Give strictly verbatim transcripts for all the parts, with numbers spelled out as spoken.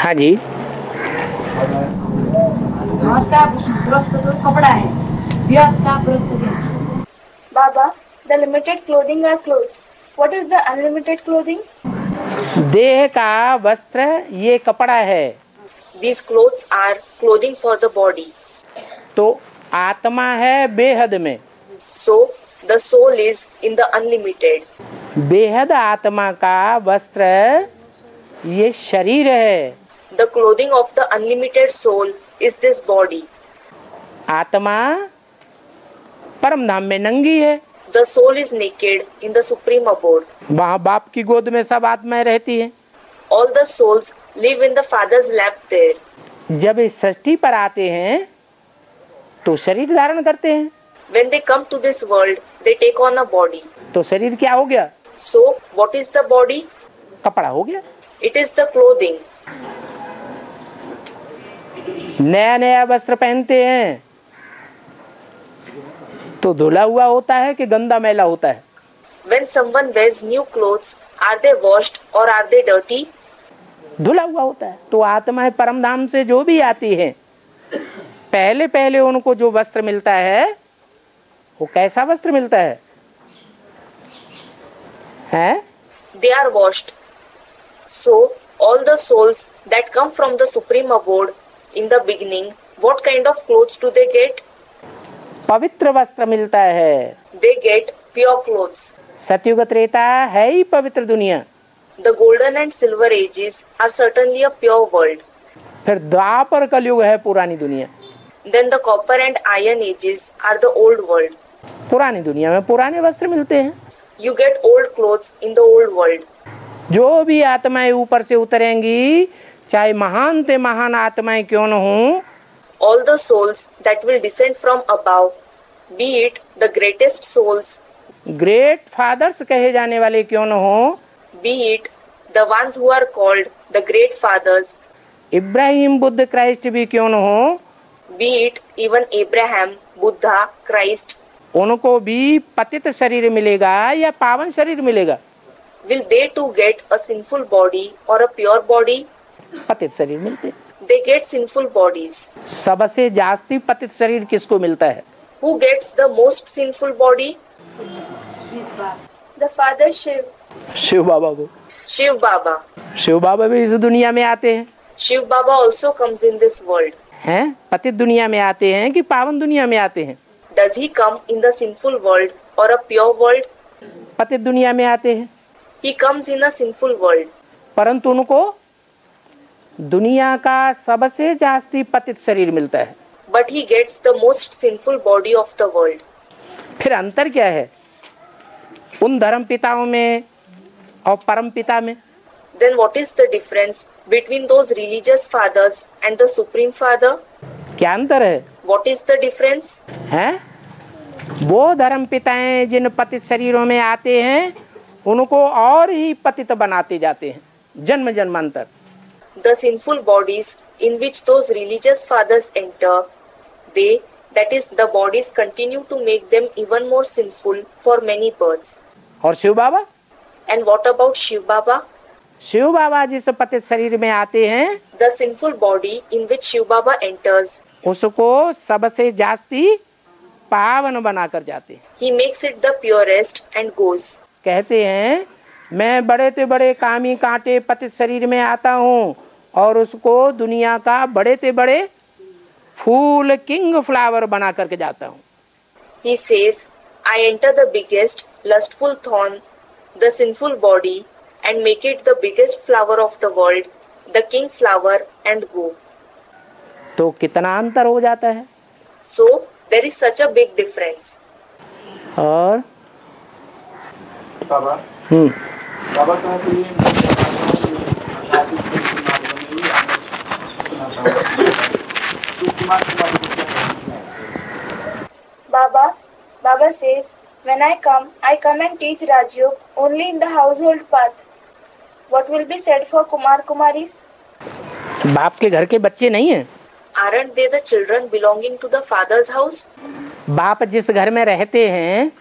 हाँ जी। कपड़ा है। बाबा, the limited clothing are clothes. What is the unlimited clothing? देह का वस्त्र ये कपड़ा है। These clothes are clothing for the body. तो आत्मा है बेहद में। So the soul is in the unlimited. बेहद आत्मा का वस्त्र ये शरीर है। The clothing of the unlimited soul is this body. आत्मा परम धाम में नंगी है। The soul is naked in the supreme abode. वहाँ बाप की गोद में सब आत्माएं रहती हैं। All the souls live in the Father's lap there. जब इस सृष्टि पर आते हैं तो शरीर धारण करते हैं। When they come to this world, they take on a body. तो शरीर क्या हो गया? So what is the body? कपड़ा हो गया। It is the clothing. नया नया वस्त्र पहनते हैं तो धुला हुआ होता है कि गंदा मैला होता है? When someone wears new clothes, are they washed or are they dirty? धुला हुआ होता है। तो आत्माएं परम धाम से जो भी आती हैं, पहले पहले उनको जो वस्त्र मिलता है वो कैसा वस्त्र मिलता है? हैं? They are washed. So all the souls that come from the supreme abode in the beginning, what kind of clothes do they get? पवित्र वस्त्र मिलता है। They get pure clothes. सतयुग त्रेता है ही पवित्र दुनिया। The golden and silver ages are certainly a pure world. फिर द्वापर कलयुग है पुरानी दुनिया। Then the copper and iron ages are the old world. पुरानी दुनिया में पुराने वस्त्र मिलते हैं। You get old clothes in the old world. जो भी आत्माएं ऊपर से उतरेंगी, चाहे महान से महान आत्माएं क्यों न हों, All the souls that will descend from above, be it the greatest souls, great fathers कहे जाने वाले क्यों न हों, be it the ones who are called the great fathers, Ibrahim Buddha Christ भी क्यों न हों, be it even Abraham, Buddha, Christ, उनको भी पतित शरीर मिलेगा या पावन शरीर मिलेगा? will they too get a sinful body or a pure body? पतित शरीर मिलते। They get sinful bodies. सबसे जास्ती पतित शरीर किसको मिलता है? Who gets the most sinful body? The Father Shiv. Shiv बाबा को। Shiv Baba. शिव बाबा भी इस दुनिया में आते हैं। Shiv Baba also comes in this world. हैं? पतित दुनिया में आते हैं कि पावन दुनिया में आते हैं? Does he come in the sinful world or a pure world? पतित दुनिया में आते हैं, He comes in a sinful world. परंतु उनको दुनिया का सबसे जास्ती पतित शरीर मिलता है। But he gets the most sinful body of the world. फिर अंतर क्या है उन धर्म पिताओं में और परम पिता में? Then what is the difference between those religious fathers and the Supreme Father? क्या अंतर है? What is the difference? हैं? वो धर्म पिताएं जिन पतित शरीरों में आते हैं उनको और ही पतित बनाते जाते हैं जन्म जन्मांतर। The sinful bodies in which those religious fathers enter, they, that is, the bodies continue to make them even more sinful for many births. और शिव बाबा? And what about Shiv Baba? Shiv बाबा जिस पतित शरीर में आते हैं The sinful body in which Shiv Baba enters, उसको सबसे जास्ती पावन बनाकर जाते हैं। he makes it the purest and goes. कहते हैं मैं बड़े से बड़े कामी कांटे पतित शरीर में आता हूँ और उसको दुनिया का बड़े से बड़े फूल किंग फ्लावर बना करके जाता हूँ। He says, I enter the biggest lustful thorn, the sinful body, and make it the biggest flower of the world, the king flower, and go. तो कितना अंतर हो जाता है? So there is such a big difference. और बाबा हम्म बाबा कहते हैं Baba, Baba says, when I come, I come and teach Rajyog only in the household path. What will be said for Kumar Kumaris? बाप के घर के बच्चे नहीं हैं? Aren't they the children belonging to the father's house? बाप जिस घर में रहते हैं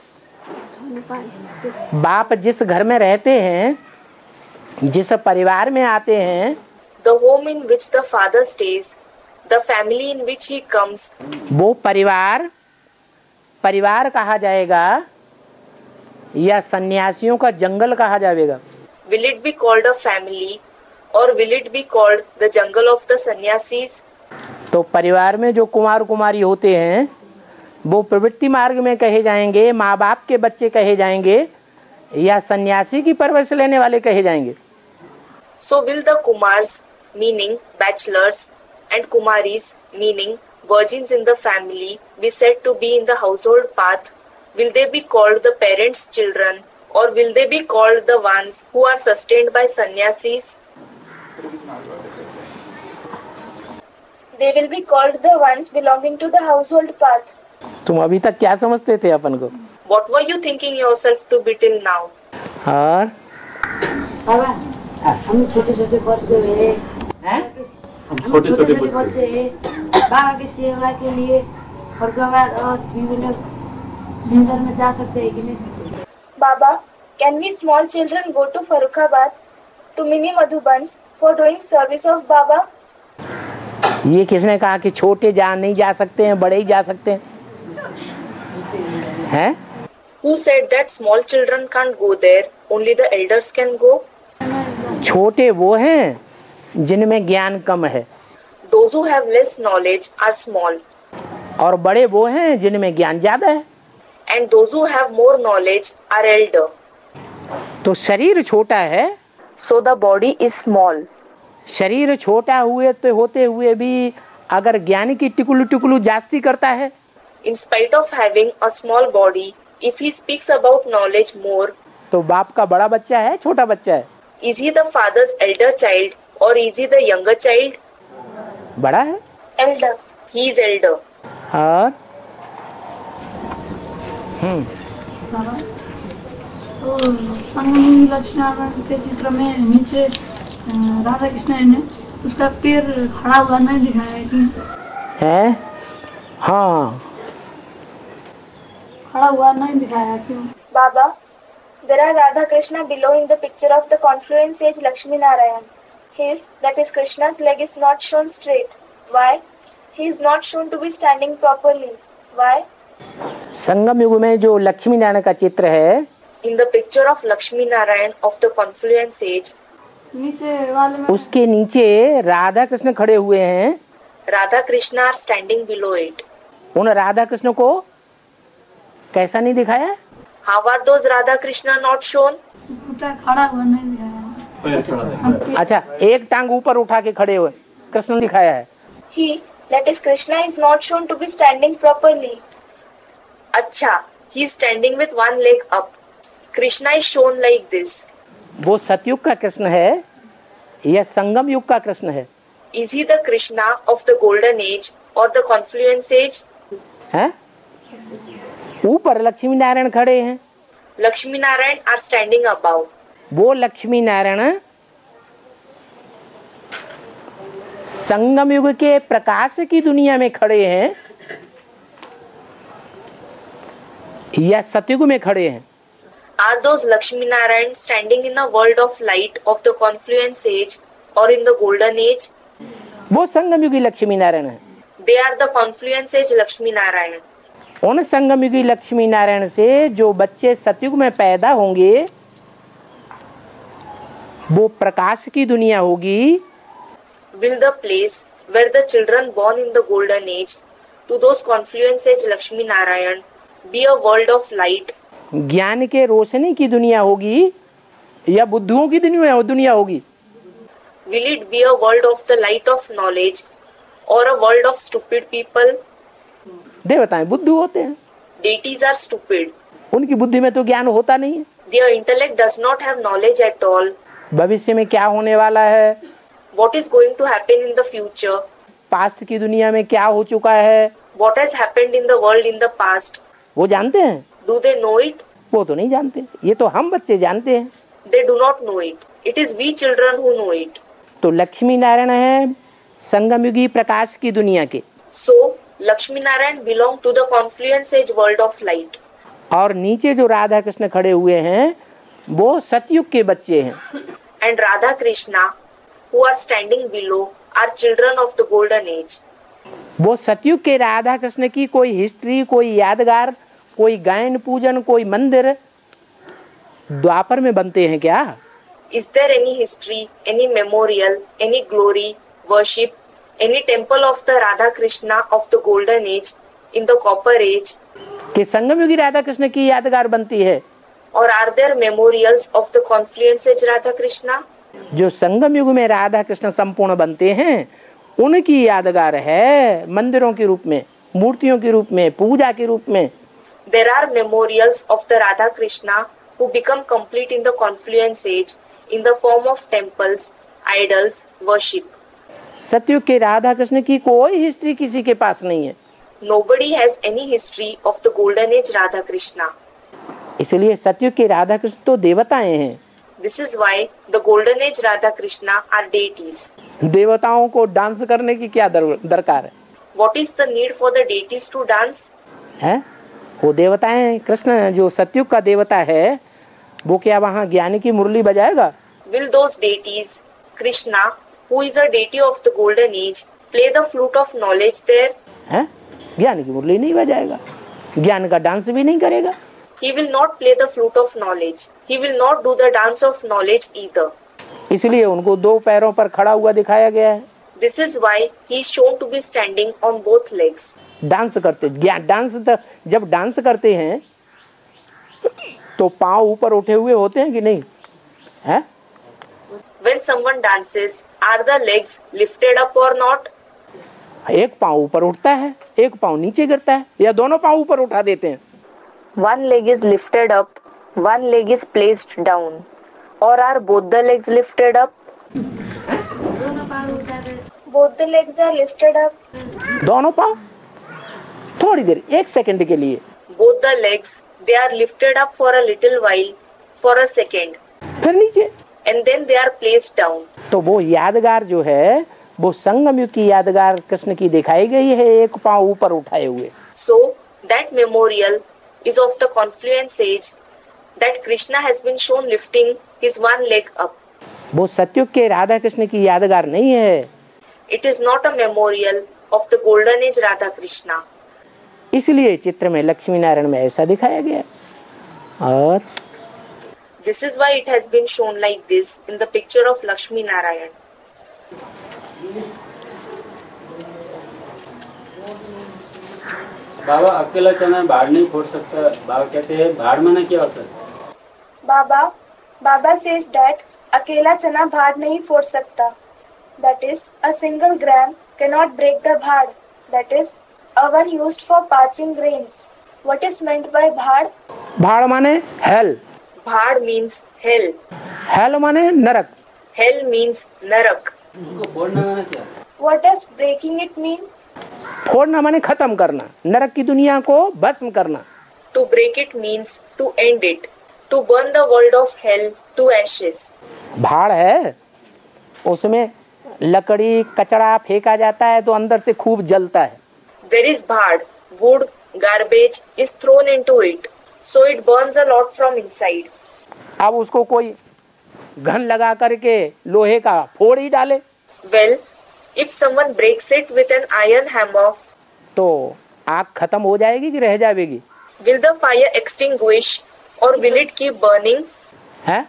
बाप जिस घर में रहते हैं जिस परिवार में आते हैं the home in which the father stays, the family in which he comes. वो परिवार परिवार कहा जाएगा या सन्यासियों का जंगल कहा जाएगा? Will it be called a family or will it be called the jungle of the sannyasis? तो परिवार में जो कुमार कुमारी होते हैं वो प्रवृत्ति मार्ग में कहे जाएंगे, माँ बाप के बच्चे कहे जाएंगे, या सन्यासी की परवरिश लेने वाले कहे जाएंगे? So will the Kumars, meaning bachelors, and Kumaris, meaning virgins in the family, be said to be in the household path? Will they be called the parents' children, or will they be called the ones who are sustained by sannyasis? They will be called the ones belonging to the household path. तुम अभी तक क्या समझते थे अपन को? What were you thinking yourself to be till now? और बाबा हम छोटे छोटे बच्चे हैं, हम छोटे छोटे बच्चे हैं, बाबा की सेवा के लिए फरुखाबाद और विभिन्न सेंटर में जा सकते हैं कि नहीं सकते? Baba, can we small children go to Farrukhabad, to mini Madhubans for doing service of Baba? ये किसने कहा कि छोटे जा नहीं जा सकते हैं, बड़े ही जा सकते हैं? हैं? Who said that small children can't go there, only the elders can go? छोटे वो हैं जिनमें ज्ञान कम है, Those who have less knowledge are small, और बड़े वो हैं जिनमें ज्ञान ज्यादा है। and those who have more knowledge are elder. तो शरीर छोटा है, So the body is small. शरीर छोटा हुए तो होते हुए भी अगर ज्ञान की टिकुलू टिकुलू जास्ती करता है, In spite of having a small body, if he speaks about knowledge more, तो बाप का बड़ा बच्चा है छोटा बच्चा है? is he the father's elder child or is he the younger child? बड़ा है। Elder. He is elder. और हम्म बाबा तो संगम लक्ष्मण के चित्र में नीचे अ, राधा कृष्ण ने उसका पैर खड़ा हुआ नहीं दिखाया है कि है? हाँ, खड़ा हुआ नहीं दिखाया क्यों? Baba, there are Radha Krishna below in the picture of the confluence sage Lakshmi Narayan. His, that is Krishna's leg is not shown straight. Why? He is not shown to be standing properly. Why? संगम युग में जो लक्ष्मी नारायण का चित्र है, In the picture of Lakshmi Narayan of the confluence sage, नीचे वाले में उसके नीचे राधा कृष्ण खड़े हुए हैं। Radha Krishna are standing below it. उन राधा कृष्ण को कैसा नहीं दिखाया? How are those Radha Krishna not shown? उल्टा खड़ा हुआ नहीं दिखाया। अच्छा, एक टांग ऊपर उठा के खड़े हुए कृष्ण दिखाया है। He, that is Krishna, is not shown to be standing properly. Acha, he is standing with one leg up. Krishna is shown like this. वो सतयुग का कृष्ण है या संगम युग का कृष्ण है? Is he the Krishna of the golden age or the confluence age? हैं? ऊपर लक्ष्मी नारायण खड़े हैं, Lakshmi Narayan are standing above. वो लक्ष्मी नारायण संगम युग के प्रकाश की दुनिया में खड़े हैं या सतयुग में खड़े हैं? Are those Lakshmi Narayan standing in a world of light of the confluence age or in the golden age? वो संगम युगी लक्ष्मी नारायण है। They are the confluence age Lakshmi Narayan. उन संगम युगी लक्ष्मी नारायण से जो बच्चे सतयुग में पैदा होंगे वो प्रकाश की दुनिया होगी। Will the place where the children born in the golden age to those confluence age Lakshmi Narayan be a world of light? ज्ञान के रोशनी की दुनिया होगी या बुद्धुओं की दुनिया दुनिया होगी? Will it be a world of the light of knowledge or a world of stupid people? दे बताएं, बुद्धू होते हैं, Deities are stupid. उनकी बुद्धि में तो ज्ञान होता नहीं है। Their intellect does not have knowledge at all. भविष्य में क्या होने वाला है, What is going to happen in the future? Past की दुनिया में क्या हो चुका है, What has happened in the world in the past? वो जानते हैं? Do they know it? वो तो नहीं जानते, ये तो हम बच्चे जानते हैं। They do not know it. It is we children who know it. तो लक्ष्मी नारायण है संगम युगी प्रकाश की दुनिया के, So, Lakshmi Narayan belong to the confluence age world of light. और नीचे जो राधा कृष्ण खड़े हुए हैं वो सतयुग के बच्चे हैं। And Radha Krishna who are standing below are children of the golden age. वो सतयुग के राधा कृष्ण की कोई हिस्ट्री, कोई यादगार, कोई गायन पूजन, कोई मंदिर द्वापर में बनते हैं क्या? Is there any history, any memorial, any glory, worship, any temple of the Radha Krishna of the golden age in the copper age? कि संगम युगी राधा कृष्ण की यादगार बनती है? Or are there memorials of the confluence age Radha Krishna? जो संगम युग में राधा कृष्ण संपूर्ण बनते हैं उनकी यादगार है मंदिरों के रूप में, मूर्तियों के रूप में, पूजा के रूप में। There are memorials of the Radha Krishna who become complete in the confluence age in the form of temples, idols, worship. सतयुग के राधा कृष्ण की कोई हिस्ट्री किसी के पास नहीं है। Nobody has any history of the golden age Radha Krishna. इसलिए सतयुग के राधा कृष्ण तो देवताएं हैं। This is why the golden age Radha Krishna are deities. देवताओं को डांस करने की क्या दर, दरकार है? What is the need for the deities to dance? है वो देवताएं, कृष्ण जो सतयुग का देवता है वो क्या वहाँ ज्ञान की मुरली बजाएगा? Will those deities, Krishna, who is a deity of the golden age, play the flute of knowledge there? है ज्ञान की मुरली नहीं बजाएगा, ज्ञान का डांस भी नहीं करेगा। He will not play the flute of knowledge. He will not do the dance of knowledge either. इसलिए उनको दो पैरों पर खड़ा हुआ दिखाया गया है। This is why he is shown to be standing on both legs. Dance करते ज्ञान डांस जब डांस करते हैं तो पांव ऊपर उठे हुए होते हैं कि नहीं है? When someone dances, are the legs lifted up or not? एक पांव ऊपर उठता है, एक पांव नीचे गिरता है, या दोनों पांव ऊपर उठा देते हैं? One leg is lifted up, one leg is placed down. Or are both the legs lifted up? Both the legs are lifted up. दोनों पांव थोड़ी देर, एक सेकंड के लिए। Both the legs, they are lifted up for a little while, for a second. फिर नीचे, and then they are placed down. तो वो यादगार जो है वो संगम युग की यादगार कृष्ण की दिखाई गई है, एक पांव ऊपर उठाए हुए। So that memorial is of the confluence age that Krishna has been shown lifting his one leg up. वो सतयुग के राधा कृष्ण की यादगार नहीं है। It is not a memorial of the golden age Radha Krishna. इसलिए चित्र में लक्ष्मी नारायण में ऐसा दिखाया गया। और This is why it has been shown like this in the picture of Lakshmi Narayan. बाबा अकेला चना भाड़ नहीं फोड़ सकता। बाबा कहते हैं भाड़ माना क्या होता है? बाबा बाबा says that अकेला चना भाड़ नहीं फोड़ सकता. That is, a single gram cannot break the bhad. That is, oven used for parching grains. What is meant by bhad? भाड़ माने hell, Bhad means hell. Hell माने नरक। Hell means narak. उसको फोड़ना माना क्या? What does breaking it mean? फोड़ना माने खत्म करना, नरक की दुनिया को भस्म करना। To break it means to end it. To burn the world of hell to ashes. भाड़ है, उसमें लकड़ी कचरा फेंका जाता है तो अंदर से खूब जलता है। There is bhad, wood, garbage is thrown into it, so it burns a lot from inside. अब उसको कोई घन लगा करके लोहे का फोड़ ही डाले Well, if someone breaks it with an iron hammer, तो आग खत्म हो जाएगी कि रह जाएगी? will the fire extinguish or will it keep burning? है?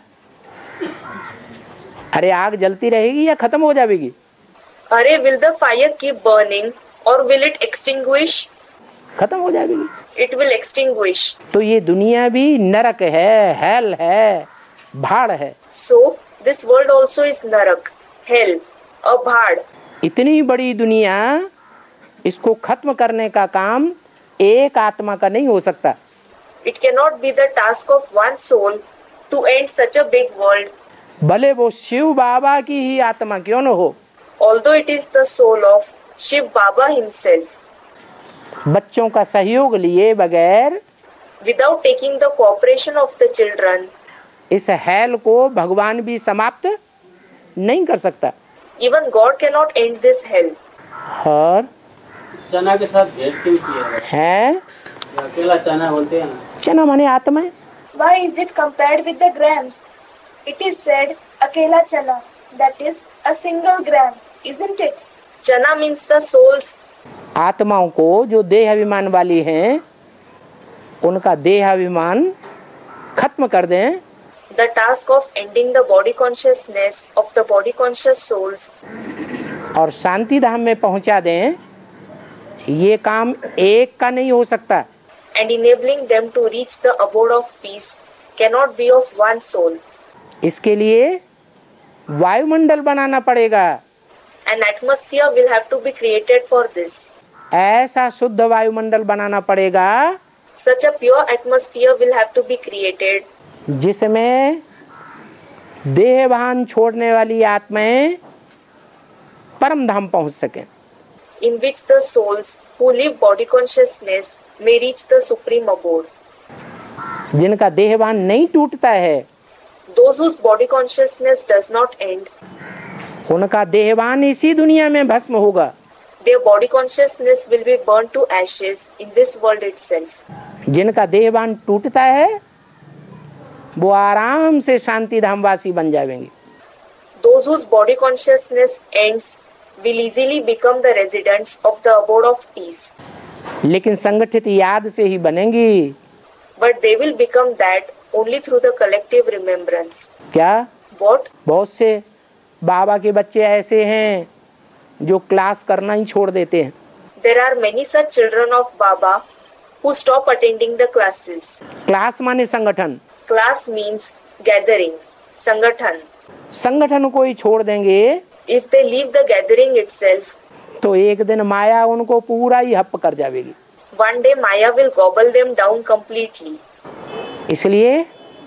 अरे आग जलती रहेगी या खत्म हो जाएगी? अरे will the fire keep burning or will it extinguish? खत्म हो जाएगी। It will extinguish. तो ये दुनिया भी नरक है, हेल है, भाड़ है। So this world also is narak, hell, a bhad. इतनी बड़ी दुनिया, इसको खत्म करने का काम एक आत्मा का नहीं हो सकता। It cannot be the task of one soul to end such a big world, भले वो शिव बाबा की ही आत्मा क्यों न हो। although it is the soul of Shiv Baba himself. बच्चों का सहयोग लिए बगैर Without taking the cooperation of the children, इस हेल को भगवान भी समाप्त नहीं कर सकता। even God cannot end this hell. और चना के साथ भेद क्यों किया है? है अकेला चना बोलते हैं ना। चना माने आत्मा है। Why is it compared with the grams? It is said akela chana, that is, A single gram, isn't it? Chana means the souls. आत्माओं को जो देह अभिमान वाली हैं उनका देह अभिमान खत्म कर दें. The task of ending the body consciousness of the body conscious souls और शांति धाम में पहुंचा दें. ये काम एक का नहीं हो सकता. and enabling them to reach the abode of peace cannot be of one soul. इसके लिए वायुमंडल बनाना पड़ेगा. An atmosphere will have to be created for this. ऐसा शुद्ध वायुमंडल बनाना पड़ेगा Such a pure atmosphere will have to be created जिसमें देहभान छोड़ने वाली आत्माएं परम धाम पहुंच सकें. in which the souls who live body consciousness may reach the supreme abode. जिनका देहभान नहीं टूटता है Those whose body consciousness does not end, उनका देहभान इसी दुनिया में भस्म होगा. their body consciousness will be burnt to ashes in this world itself. जिनका देहभान टूटता है वो आराम से शांति धामवासी बन जाएंगे. Those whose body consciousness ends will easily become the residents of the abode of peace. लेकिन संगठित याद से ही बनेंगी. But they will become that only through the collective remembrance. क्या? What? बहुत से बाबा के बच्चे ऐसे हैं जो क्लास करना ही छोड़ देते हैं. There are many such children of Baba who stop attending the classes. Class माने संगठन. Class means gathering, sangathan. संगठन को ही छोड़ देंगे If they leave the gathering itself, तो एक दिन माया उनको पूरा ही हप कर जाएगी. one day Maya will gobble them down completely. इसलिए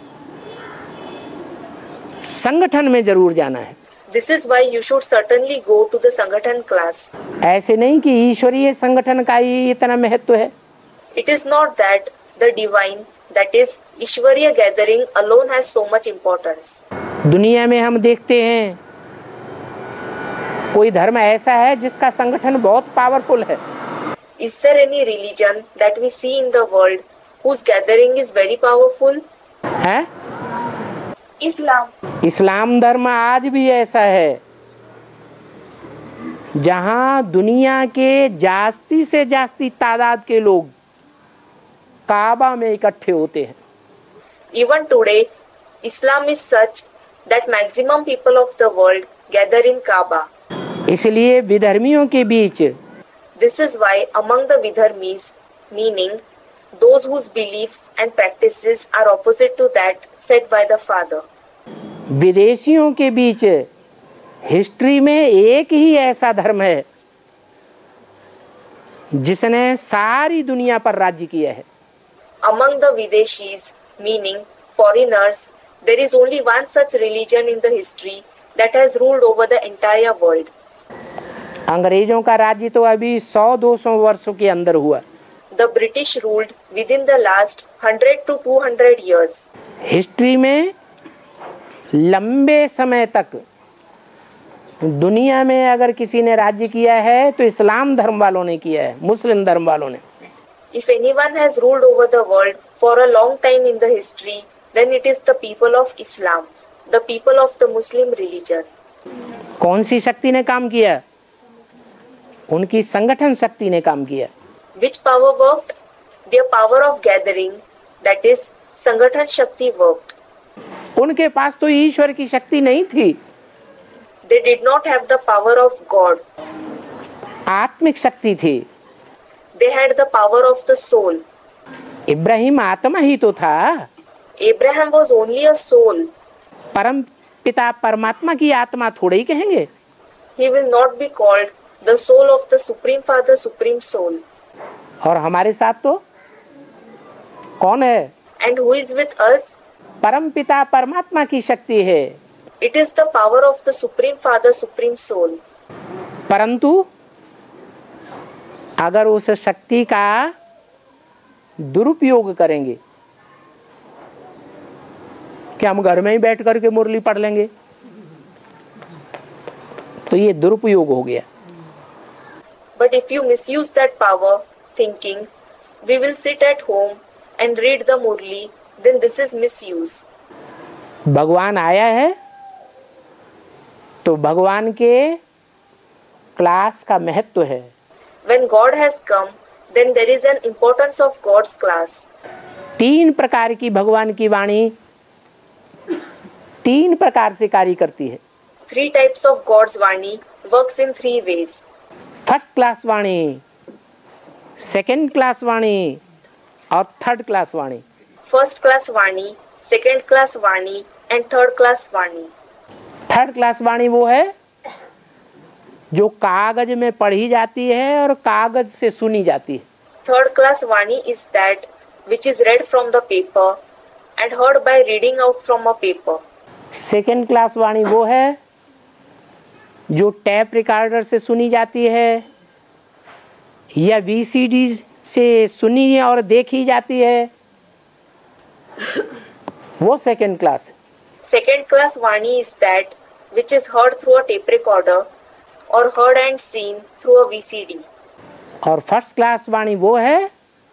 संगठन में जरूर जाना है. This is why you should certainly go to the Sangathan class. ऐसे नहीं कि ईश्वरीय संगठन का ही इतना महत्व है. It is not that the divine, that is Ishwariya gathering alone has so much importance. दुनिया में हम देखते हैं कोई धर्म ऐसा है जिसका संगठन बहुत पावरफुल है. Is there any religion that we see in the world whose gathering is very powerful? है? Islam. इस्लाम धर्म आज भी ऐसा है जहां दुनिया के जास्ती से जास्ती तादाद के लोग काबा में इकट्ठे होते हैं. Even today, Islam is such that maximum people of the world gather in Kaaba. इसलिए विधर्मियों के बीच This is why among the Vidharmis, meaning those whose beliefs and practices are opposite to that said by the Father, विदेशियों के बीच history में एक ही ऐसा धर्म है जिसने सारी दुनिया पर राज्य किया है. among the Videshis, meaning foreigners, there is only one such religion in the history that has ruled over the entire world. अंग्रेजों का राज्य तो अभी सौ दो सौ वर्षों के अंदर हुआ. The British ruled within the last one hundred to two hundred years. History में लंबे समय तक दुनिया में अगर किसी ने राज्य किया है तो इस्लाम धर्म वालों ने किया है, मुस्लिम धर्म वालों ने. If anyone has ruled over the world for a long time in the history, then it is the people of Islam, the people of the Muslim religion. कौन सी शक्ति ने काम किया? उनकी संगठन शक्ति ने काम किया. Which power worked? Their power of gathering, that is Sangathan Shakti worked. उनके पास तो ईश्वर की शक्ति नहीं थी. They did not have the power of God. आत्मिक शक्ति थी. They had the power of the soul. Ibrahim आत्मा ही तो था. Abraham was only a soul. परम पिता परमात्मा की आत्मा थोड़े ही कहेंगे. He will not be called the soul of the Supreme Father, Supreme Soul. और हमारे साथ तो कौन है? And who is with us? परम पिता परमात्मा की शक्ति है. It is the power of the Supreme Father, Supreme Soul. परंतु अगर उस शक्ति का दुरुपयोग करेंगे कि हम घर में ही बैठ करके मुरली पढ़ लेंगे तो ये दुरुपयोग हो गया. But if you misuse that power, thinking, we will sit at home and read the Murli, then this is misuse. भगवान आया है तो भगवान के क्लास का महत्व है। When God has come, then there is an importance of God's class. तीन प्रकार की भगवान की वाणी तीन प्रकार से कार्य करती है। Three types of God's Vani works in three ways. First class वाणी, सेकंड क्लास वाणी और थर्ड क्लास वाणी। First class Vani, second class Vani and third class Vani. Third class वाणी वो है जो कागज में पढ़ी जाती है और कागज से सुनी जाती है। Third class Vani is that which is read from the paper and heard by reading out from a paper. Second class वाणी वो है जो टैप रिकॉर्डर से सुनी जाती है या वीसीडी से सुनी और देखी जाती है, वो सेकंड क्लास है। Second class Vani is that which is heard through a tape recorder or heard and seen through a V C D. और फर्स्ट क्लास वाणी वो है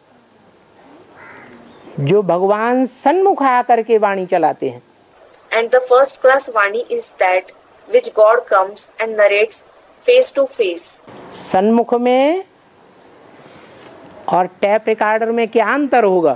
जो भगवान सन्मुख आकर के वाणी चलाते हैं। And the first class Vani is that which God comes and narrates face to face. सन्मुख में और टैप रिकॉर्डर में क्या अंतर होगा?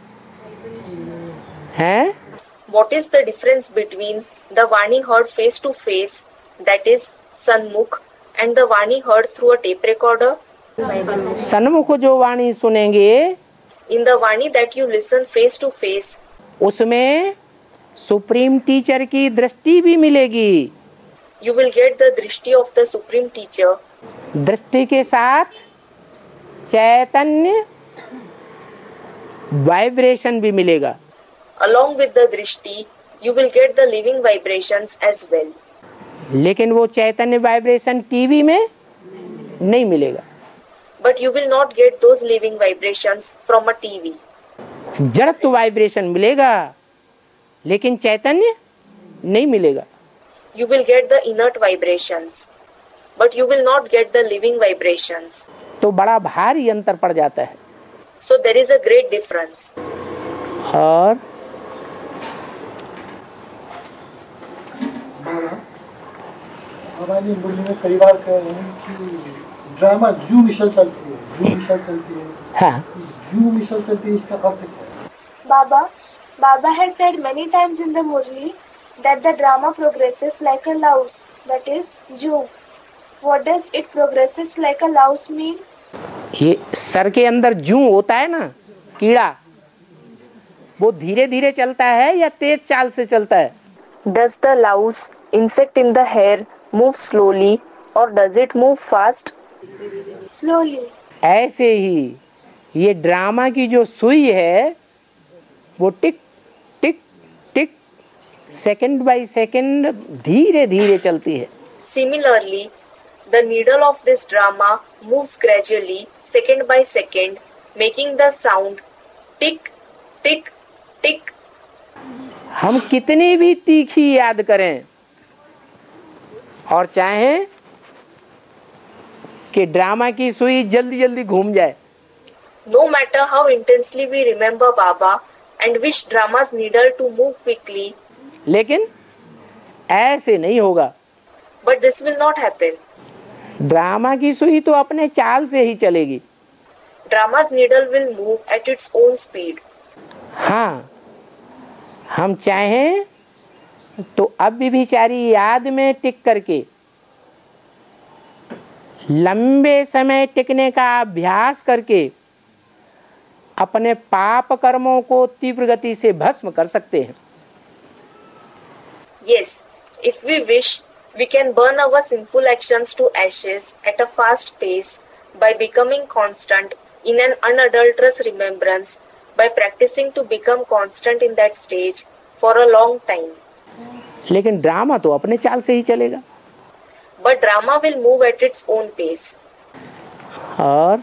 हैं? What is the difference between the Vani heard face to face, that is Sanmukh, and the Vani heard through a tape recorder? सन्मुख जो वाणी सुनेंगे In the Vani that you listen face to face, उसमें supreme teacher की दृष्टि भी मिलेगी। you will get the drishti of the supreme teacher. दृष्टि के साथ चैतन्य वाइब्रेशन भी मिलेगा। Along with the drishti, you will get the living vibrations as well. लेकिन वो चैतन्य वाइब्रेशन टीवी में नहीं मिलेगा। But you will not get those living vibrations from a T V. जड़त्व वाइब्रेशन मिलेगा लेकिन चैतन्य नहीं मिलेगा। You will get the inert vibrations, but you will not get the living vibrations. तो बड़ा भारी अंतर पड़ जाता है। So there is a great difference. और हमारी मुरली में कई बार कह रहे हैं कि ड्रामा जू मिशल चलती है, जू मिशल चलती है। हाँ, जू मिशल चलती है, इसका अर्थ क्या है? Baba, Baba has said many times in the Murli that the drama progresses like a louse, that is, Jew. What does it progresses like a louse mean? ये सर के अंदर जू होता है ना, कीड़ा, वो धीरे धीरे चलता है या तेज चाल से चलता है? Does the louse insect in the hair move slowly or does it move fast? Slowly. ऐसे ही ये ड्रामा की जो सुई है वो tick tick tick second by second धीरे धीरे चलती है। Similarly, the needle of this drama moves gradually, second by second, making the sound tick, tick, tick. हम कितनी भी तीखी याद करें और चाहें कि ड्रामा की सुई जल्दी जल्दी घूम जाए, No matter how intensely we remember Baba and wish drama's needle to move quickly, लेकिन ऐसे नहीं होगा। but this will not happen. Drama की सुई तो अपने चाल से ही चलेगी। Drama's needle will move at its own speed. हाँ, हम चाहें तो अब भी विचारी याद में टिक करके लंबे समय टिकने का अभ्यास करके अपने पाप कर्मों को तीव्र गति से भस्म कर सकते हैं। Yes, if we wish, we can burn our sinful actions to ashes at a fast pace by becoming constant in an unadulterous remembrance, by practicing to become constant in that stage for a long time. लेकिन drama तो अपने चाल से ही चलेगा। But drama will move at its own pace. और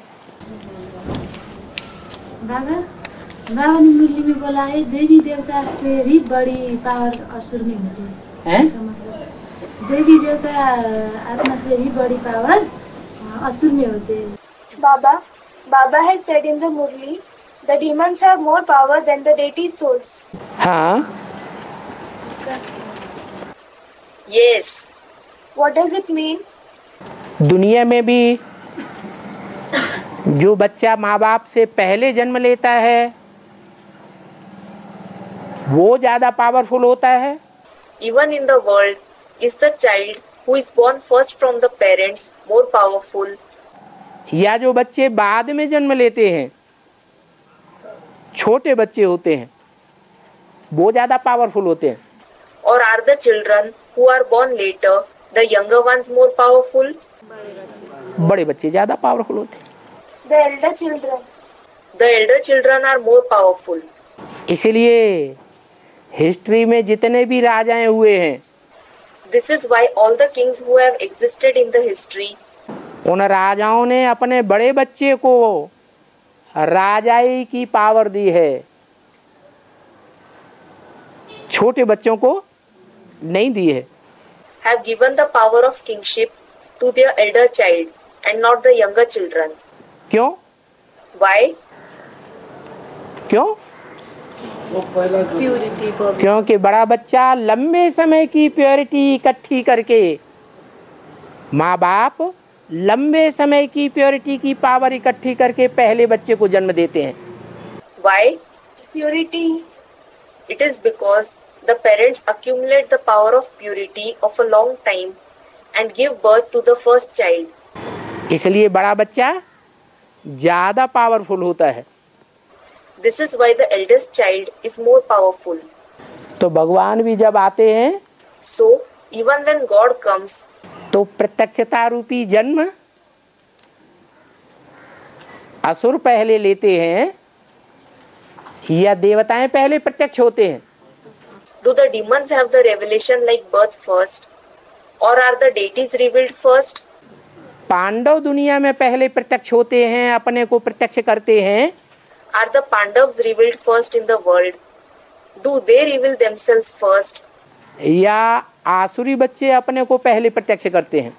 बाबा बाबा ने मुरली में बोला है देवी देवता से भी बड़ी पावर असुर में होती है। हैं? इसका मतलब देवी देवता आत्मा से भी बड़ी पावर असुर में होते हैं। Baba, Baba has said in the Murli, the demons have more power than the deity's souls. हाँ, Yes, What does it mean? दुनिया में भी जो बच्चा माँ बाप से पहले जन्म लेता है वो ज्यादा पावरफुल होता है. Even in the world, is the child who is born first from the parents more powerful? या जो बच्चे बाद में जन्म लेते हैं, छोटे बच्चे होते हैं, वो ज्यादा पावरफुल होते हैं. Or are the children who are born later, the younger ones, more powerful? बड़े बच्चे ज्यादा पावरफुल होते हैं. The elder children. The elder children are more powerful. इसलिए हिस्ट्री में जितने भी राजाएं हुए हैं, This is why all the kings who have existed in the history, उन राजाओं ने अपने बड़े बच्चे को राजाई की पावर दी है, छोटे बच्चों को नहीं दी है. have given the power of kingship to their elder child and not the younger children. क्यों? Why? क्यों? क्योंकि बड़ा बच्चा लंबे समय की प्योरिटी इकट्ठी करके, माँ बाप लंबे समय की प्योरिटी की पावर इकट्ठी करके पहले बच्चे को जन्म देते हैं. Why? Purity. It is because the parents accumulate the power of purity of a long time and give birth to the first child. इसलिए बड़ा बच्चा ज्यादा पावरफुल होता है. This is why the eldest child is more powerful. तो भगवान भी जब आते हैं So, even when God comes, तो प्रत्यक्षता रूपी जन्म असुर पहले लेते हैं या देवताएं पहले प्रत्यक्ष होते हैं? do the demons have the revelation like birth first, or are the deities revealed first? Pandav दुनिया में पहले प्रत्यक्ष होते हैं, अपने को प्रत्यक्ष करते हैं, Are the Pandavas revealed first in the world? Do they reveal themselves first? या आसुरी बच्चे अपने को पहले प्रत्यक्ष करते हैं?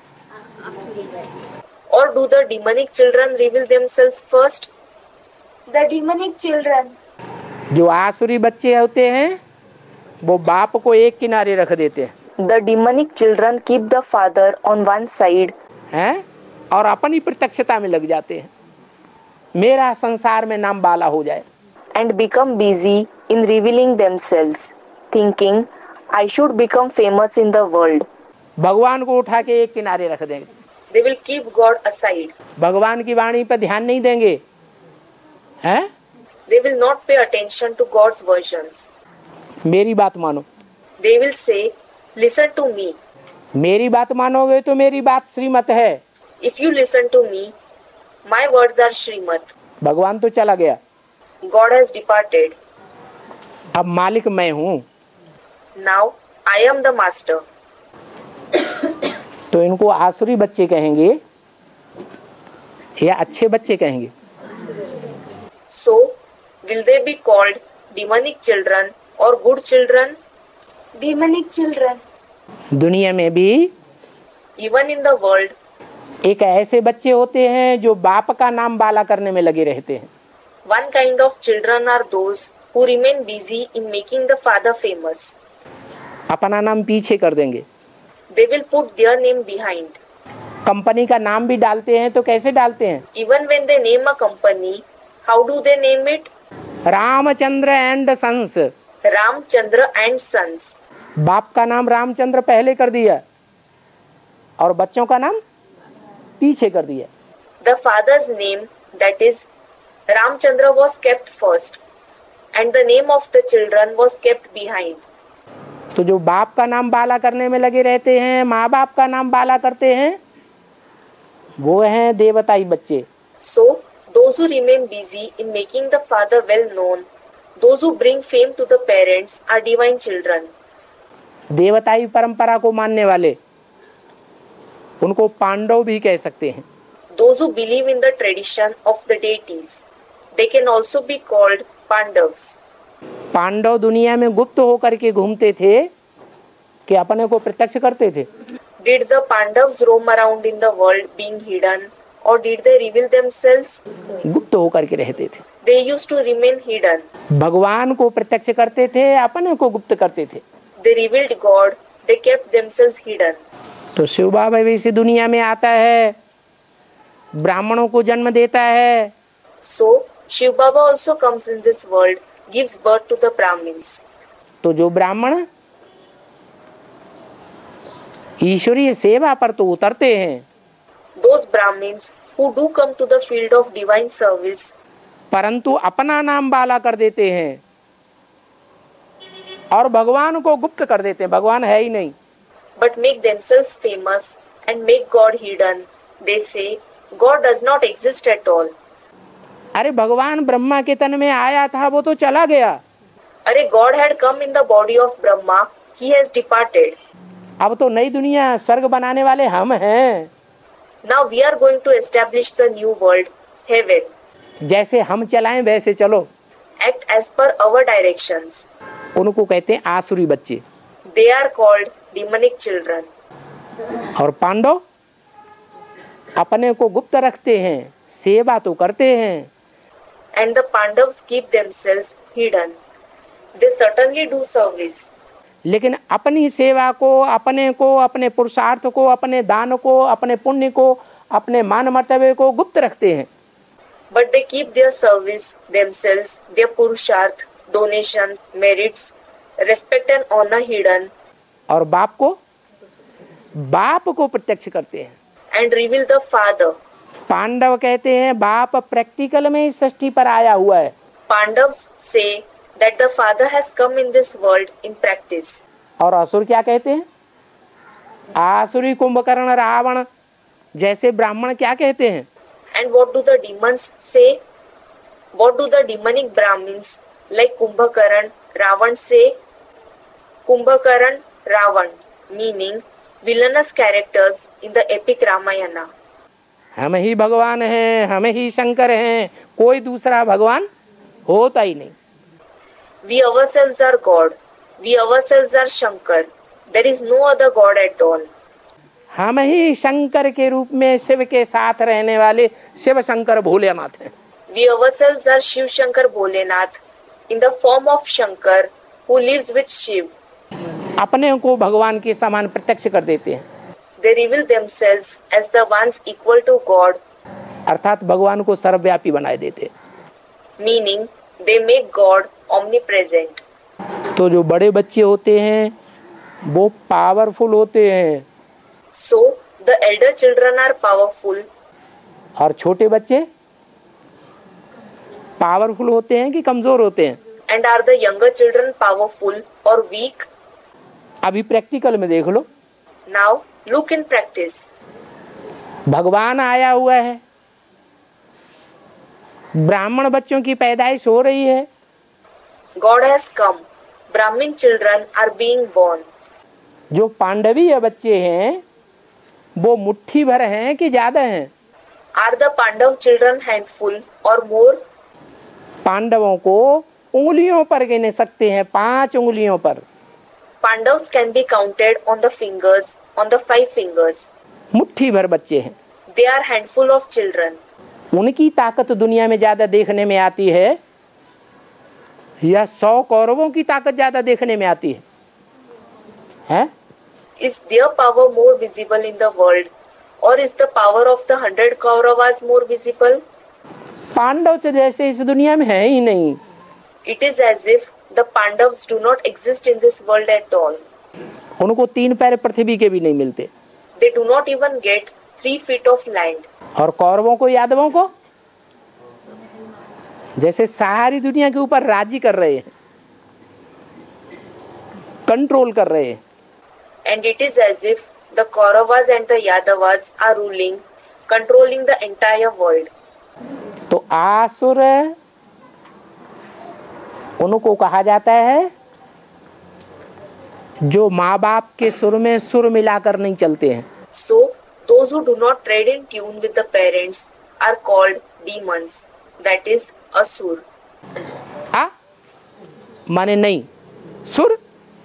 Or do the demonic children reveal themselves first? The demonic children. जो आसुरी बच्चे होते हैं वो बाप को एक किनारे रख देते हैं, The demonic children keep the father on one side हैं और अपनी प्रत्यक्षता में लग जाते हैं, मेरा संसार में नाम बाला हो जाए. and become busy in revealing themselves, thinking, I should become famous in the world. भगवान को उठा के एक किनारे रख देंगे, They will keep God aside. भगवान की वाणी पर ध्यान नहीं देंगे, हैं? They will not pay attention to God's versions. मेरी बात मानो. They will say, listen to me. मेरी बात मानोगे तो मेरी बात श्रीमत है. If you listen to me, my words are Srimad. भगवान तो चला गया, God has departed. अब मालिक मैं हूँ. Now I am the master. तो इनको आसुरी बच्चे कहेंगे या अच्छे बच्चे कहेंगे? So, will they be called demonic children or good children? Demonic children. दुनिया में भी Even in the world, एक ऐसे बच्चे होते हैं जो बाप का नाम बाला करने में लगे रहते हैं. one kind of children are those who remain busy in making the father famous. अपना नाम पीछे कर देंगे. They will put their name behind. Company का नाम भी डालते हैं तो कैसे डालते हैं? Even when they name a company, how do they name it? Ramchandra and sons. Ramchandra and Sons. बाप का नाम रामचंद्र पहले कर दिया और बच्चों का नाम पीछे कर दिया. The father's name, that is Ramchandra, was kept first, and the name of the children was kept behind. तो जो बाप का नाम बाला करने में लगे रहते हैं, माँ बाप का नाम बाला करते हैं, वो हैं देवताई बच्चे. So, those who remain busy in making the father well known, those who bring fame to the parents, are divine children. देवताई परंपरा को मानने वाले उनको पांडव भी कह सकते हैं. Those who believe in the tradition of the deities, they can also be called Pandavas. Pandav दुनिया में गुप्त होकर के घूमते थे कि अपने को प्रत्यक्ष करते थे? Did the Pandavas roam around in the world being hidden, or did they reveal themselves? गुप्त होकर के रहते थे. They used to remain hidden. भगवान को प्रत्यक्ष करते थे, अपने को गुप्त करते थे. They revealed God, they kept themselves hidden. तो शिव बाबा भी इसी दुनिया में आता है, ब्राह्मणों को जन्म देता है। So, Shiv Baba also comes in this world, gives birth to the Brahmins. तो जो ब्राह्मण ईश्वरीय सेवा पर तो उतरते हैं, Those Brahmins who do come to the field of divine service, परंतु अपना नाम बाला कर देते हैं और भगवान को गुप्त कर देते हैं, भगवान है ही नहीं। but make themselves famous and make God hidden, they say God does not exist at all. अरे भगवान ब्रह्मा के तन में आया था, वो तो चला गया। अरे God had come in the body of Brahma, he has departed. अब तो नई दुनिया स्वर्ग बनाने वाले हम हैं। Now we are going to establish the new world, heaven. जैसे हम चलाएं वैसे चलो। Act as per our directions. उनको कहते हैं आसुरी बच्चे। They are called demonic children. और पांडव अपने को गुप्त रखते हैं, सेवा तो करते हैं। And the Pandavas keep themselves hidden. They certainly do service. लेकिन अपनी सेवा को, अपने को, अपने पुरुषार्थ को, अपने दान को, अपने पुण्य को, अपने मान मर्तबे को गुप्त रखते हैं। But they keep their service, themselves, their purusharth, donations, merits, respect and honor hidden. और बाप को बाप को प्रत्यक्ष करते हैं। And reveal the Father. Pandav कहते हैं बाप प्रैक्टिकल में इस सृष्टि पर आया हुआ है। Pandavas say that the Father has come in this world in practice. और असुर क्या कहते हैं? आसुरी कुंभकर्ण रावण जैसे ब्राह्मण क्या कहते हैं? And what do the demons say? What do the demonic Brahmins like Kumbhakaran, Ravan say? Kumbhakaran, Ravan, meaning villainous characters in the epic Ramayana. हम ही भगवान हैं, हम ही शंकर हैं, कोई दूसरा भगवान होता ही नहीं। We ourselves are God. We ourselves are Shankar. There is no other God at all. हम ही शंकर के रूप में शिव के साथ रहने वाले शिव शंकर भोलेनाथ हैं। We ourselves are Shiv Shankar Bholenath in the form of Shankar who lives with Shiv. अपने को भगवान के समान प्रत्यक्ष कर देते हैं, They reveal themselves as the ones equal to God, अर्थात भगवान को सर्वव्यापी बनाए देते हैं। meaning they make God omnipresent. तो जो बड़े बच्चे होते हैं वो पावरफुल होते हैं So the elder children are powerful और छोटे बच्चे पावरफुल होते हैं कि कमजोर होते हैं? and are the younger children powerful or weak? अभी प्रैक्टिकल में देख लो। Now look in practice. भगवान आया हुआ है, ब्राह्मण बच्चों की पैदाइश हो रही है, God has come. Brahmin children are being born. जो पांडवीय बच्चे हैं वो मुट्ठी भर हैं कि ज्यादा हैं? Are the Pandav children handful or more? पांडवों को उंगलियों पर गिने सकते हैं, पांच उंगलियों पर। Pandavas can be counted on the fingers, on the five fingers. मुट्ठी भर बच्चे हैं। They are handful of children. उनकी ताकत दुनिया में ज्यादा देखने में आती है या सौ कौरवों की ताकत ज्यादा देखने में आती है? हैं? Is their power more visible in the world, or is the power of the hundred Kauravas more visible? Pandav तो जैसे इस दुनिया में है ही नहीं। It is as if the Pandavas do not exist in this world at all. उनको तीन पैर पृथ्वी के भी नहीं मिलते। They do not even get three feet of land. और कौरवों को, यादवों को जैसे सारी दुनिया के ऊपर राजी कर रहे हैं, कंट्रोल कर रहे हैं। And it is as if the Kauravas and the Yadavas are ruling, controlling the entire world. तो आसुर उनको कहा जाता है जो माँ बाप के सुर में सुर मिलाकर नहीं चलते हैं। So, those who do not tread in tune with the parents are called demons, that is, asur. आ माने नहीं, सुर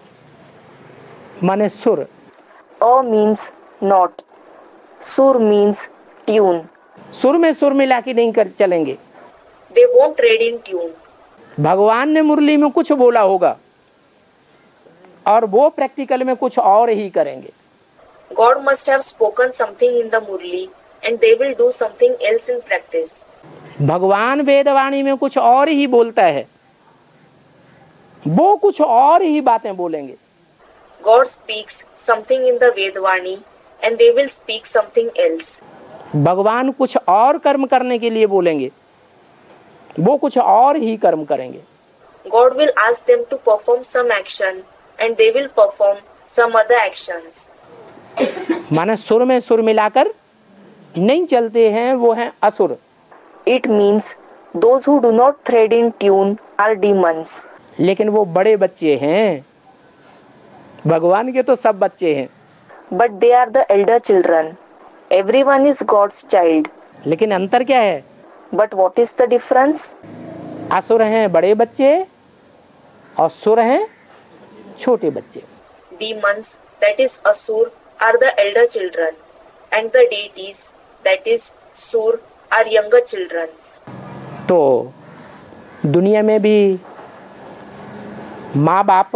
माने सुर। A means not. Sur means tune. सुर में सुर मिला के नहीं कर चलेंगे। They won't tread in tune. भगवान ने मुरली में कुछ बोला होगा और वो प्रैक्टिकल में कुछ और ही करेंगे। God must have spoken something in the Murli and they will do something else in practice. भगवान वेदवाणी में कुछ और ही बोलता है, वो कुछ और ही बातें बोलेंगे। God speaks something in the Vedvani and they will speak something else. भगवान कुछ और कर्म करने के लिए बोलेंगे, वो कुछ और ही कर्म करेंगे। God will ask them to perform some action and they will perform some other actions. माने सुर में सुर मिलाकर नहीं चलते हैं, वो हैं असुर। It means those who do not thread in tune are demons. लेकिन वो बड़े बच्चे हैं, भगवान के तो सब बच्चे हैं। But they are the elder children. Everyone is God's child. लेकिन अंतर क्या है? But what is the difference? असुर हैं बड़े बच्चे और सुर हैं छोटे बच्चे। Demons, that is Asur, are the elder children, and the deities, that is Sur, are younger children. तो दुनिया में भी माँ बाप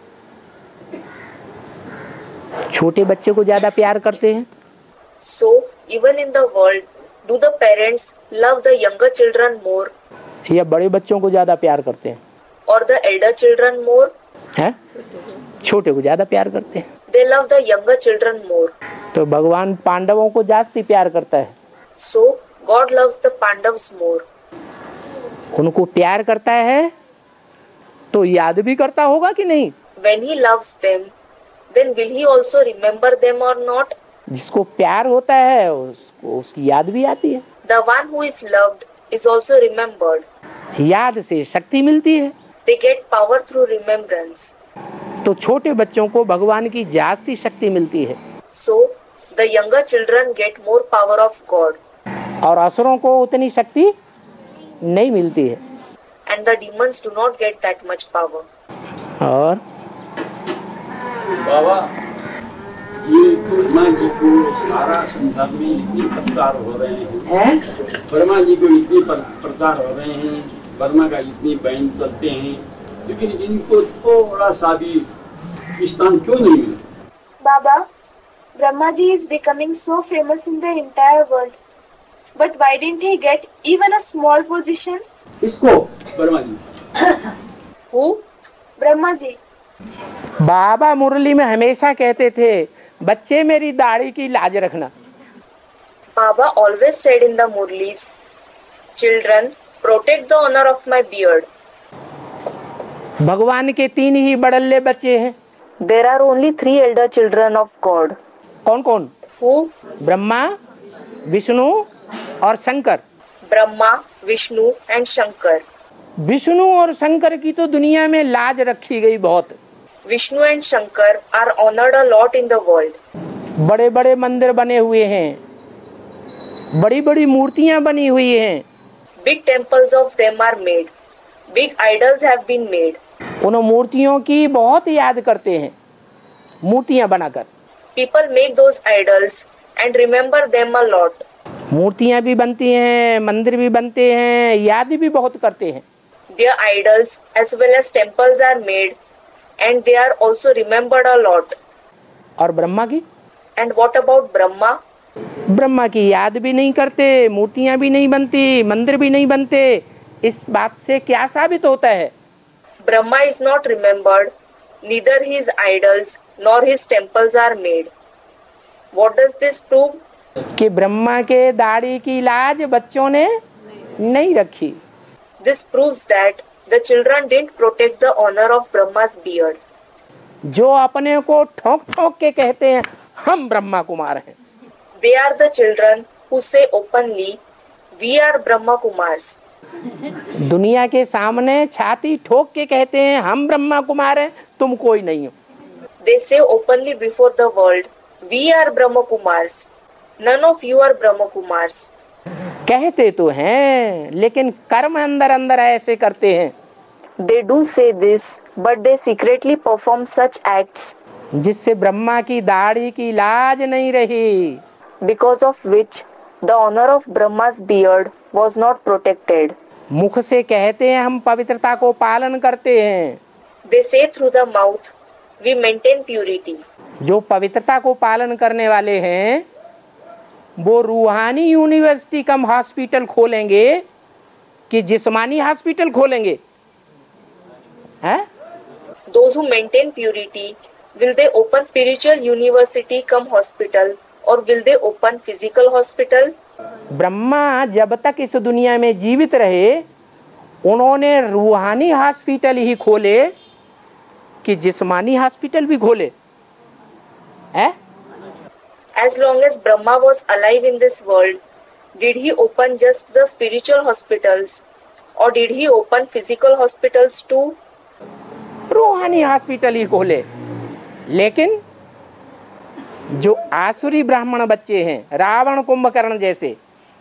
छोटे बच्चे को ज्यादा प्यार करते हैं। So, even in the world, do the parents love the younger children more या बड़े बच्चों को ज्यादा प्यार करते हैं? or the elder children more? हैं? छोटे को ज्यादा प्यार करते हैं। They love the younger children more. तो भगवान पांडवों को जास्ती प्यार करता है। So, God loves the Pandavas more. उनको प्यार करता है तो याद भी करता होगा कि नहीं? When he loves them, then will he also remember them or not? जिसको प्यार होता है उसको उसकी याद भी आती है। The one who is loved is also remembered. याद से शक्ति मिलती है। They get power through remembrance. तो छोटे बच्चों को भगवान की जास्ती शक्ति मिलती है। So, the younger children get more power of God. और असुरों को उतनी शक्ति नहीं मिलती है। And the demons do not get that much power. और बाबा ये ब्रह्मा जी को सारा संसार में इतने प्रचार हो रहे हैं, ब्रह्मा जी को इतने प्रचार हो रहे हैं, ब्रह्मा का इतनी बहन चलते हैं, लेकिन इनको थोड़ा सा भी स्थान क्यों नहीं मिला? Baba, Brahmaji is becoming so famous in the entire world. But why didn't he get even a small position? किसको? ब्रह्मा जी। Who? Brahmaji. बाबा मुरली में हमेशा कहते थे, बच्चे मेरी दाढ़ी की लाज रखना। Baba always said in the Murlis, children, protect the honor of my beard. भगवान के तीन ही बड़ल्ले बच्चे हैं। There are only three elder children of God. कौन कौन? Who? ब्रह्मा, विष्णु और Shankar. Brahma, Vishnu and Shankar. Vishnu और शंकर की तो दुनिया में लाज रखी गई बहुत। Vishnu and Shankar are honored a lot in the world. बड़े बड़े मंदिर बने हुए हैं, बड़ी बड़ी मूर्तियां बनी हुई हैं। Big temples of them are made. Big idols have been made. उन मूर्तियों की बहुत याद करते हैं, मूर्तियां बनाकर। People make those idols and remember them a lot. मूर्तियां भी बनती हैं, मंदिर भी बनते हैं, याद भी बहुत करते हैं। Their idols as well as temples are made and they are also remembered a lot. और ब्रह्मा की? And what about Brahma? Brahma की याद भी नहीं करते, मूर्तियां भी नहीं बनती, मंदिर भी नहीं बनते। इस बात से क्या साबित होता है? Brahma is not remembered, neither his idols nor his temples are made. What does this prove? कि ब्रह्मा के दाढ़ी की लाज बच्चों ने नहीं रखी। This proves that the children didn't protect the honor of Brahma's beard. जो अपने को ठोक ठोक के कहते हैं हम ब्रह्मा कुमार हैं। They are the children who say openly, we are Brahma Kumars. दुनिया के सामने छाती ठोक के कहते हैं हम ब्रह्मा कुमार हैं, तुम कोई नहीं हो। They say openly before the world, we are Brahma Kumars. None of you are Brahma Kumars. कहते तो हैं लेकिन कर्म अंदर अंदर ऐसे करते हैं। They do say this, but they secretly perform such acts जिससे ब्रह्मा की दाढ़ी की लाज नहीं रही। because of which the honor of Brahma's beard was not protected. मुख से कहते हैं हम पवित्रता को पालन करते हैं, They say through the mouth, we maintain purity. जो पवित्रता को पालन करने वाले हैं वो रूहानी यूनिवर्सिटी कम हॉस्पिटल खोलेंगे कि जिस्मानी हॉस्पिटल खोलेंगे? हैं? Those who maintain purity, will they open spiritual university come hospital or will they open physical hospital? Brahma जब तक इस दुनिया में जीवित रहे उन्होंने रूहानी हॉस्पिटल ही खोले कि जिस्मानी हॉस्पिटल भी खोले? है? As long as Brahma was alive in this world, did he open just the spiritual hospitals or did he open physical hospitals too? रूहानी हॉस्पिटल ही खोले। लेकिन जो आसुरी ब्राह्मण बच्चे हैं रावण कुंभकर्ण जैसे,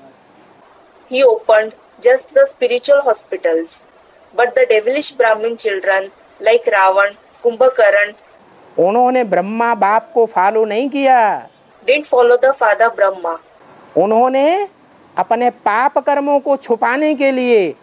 He opened just the spiritual hospitals, but the devilish Brahmin children like Ravan, Kumbhakarna उन्होंने ब्रह्मा बाप को फॉलो नहीं किया। didn't follow the father Brahma. उन्होंने अपने पाप कर्मों को छुपाने के लिए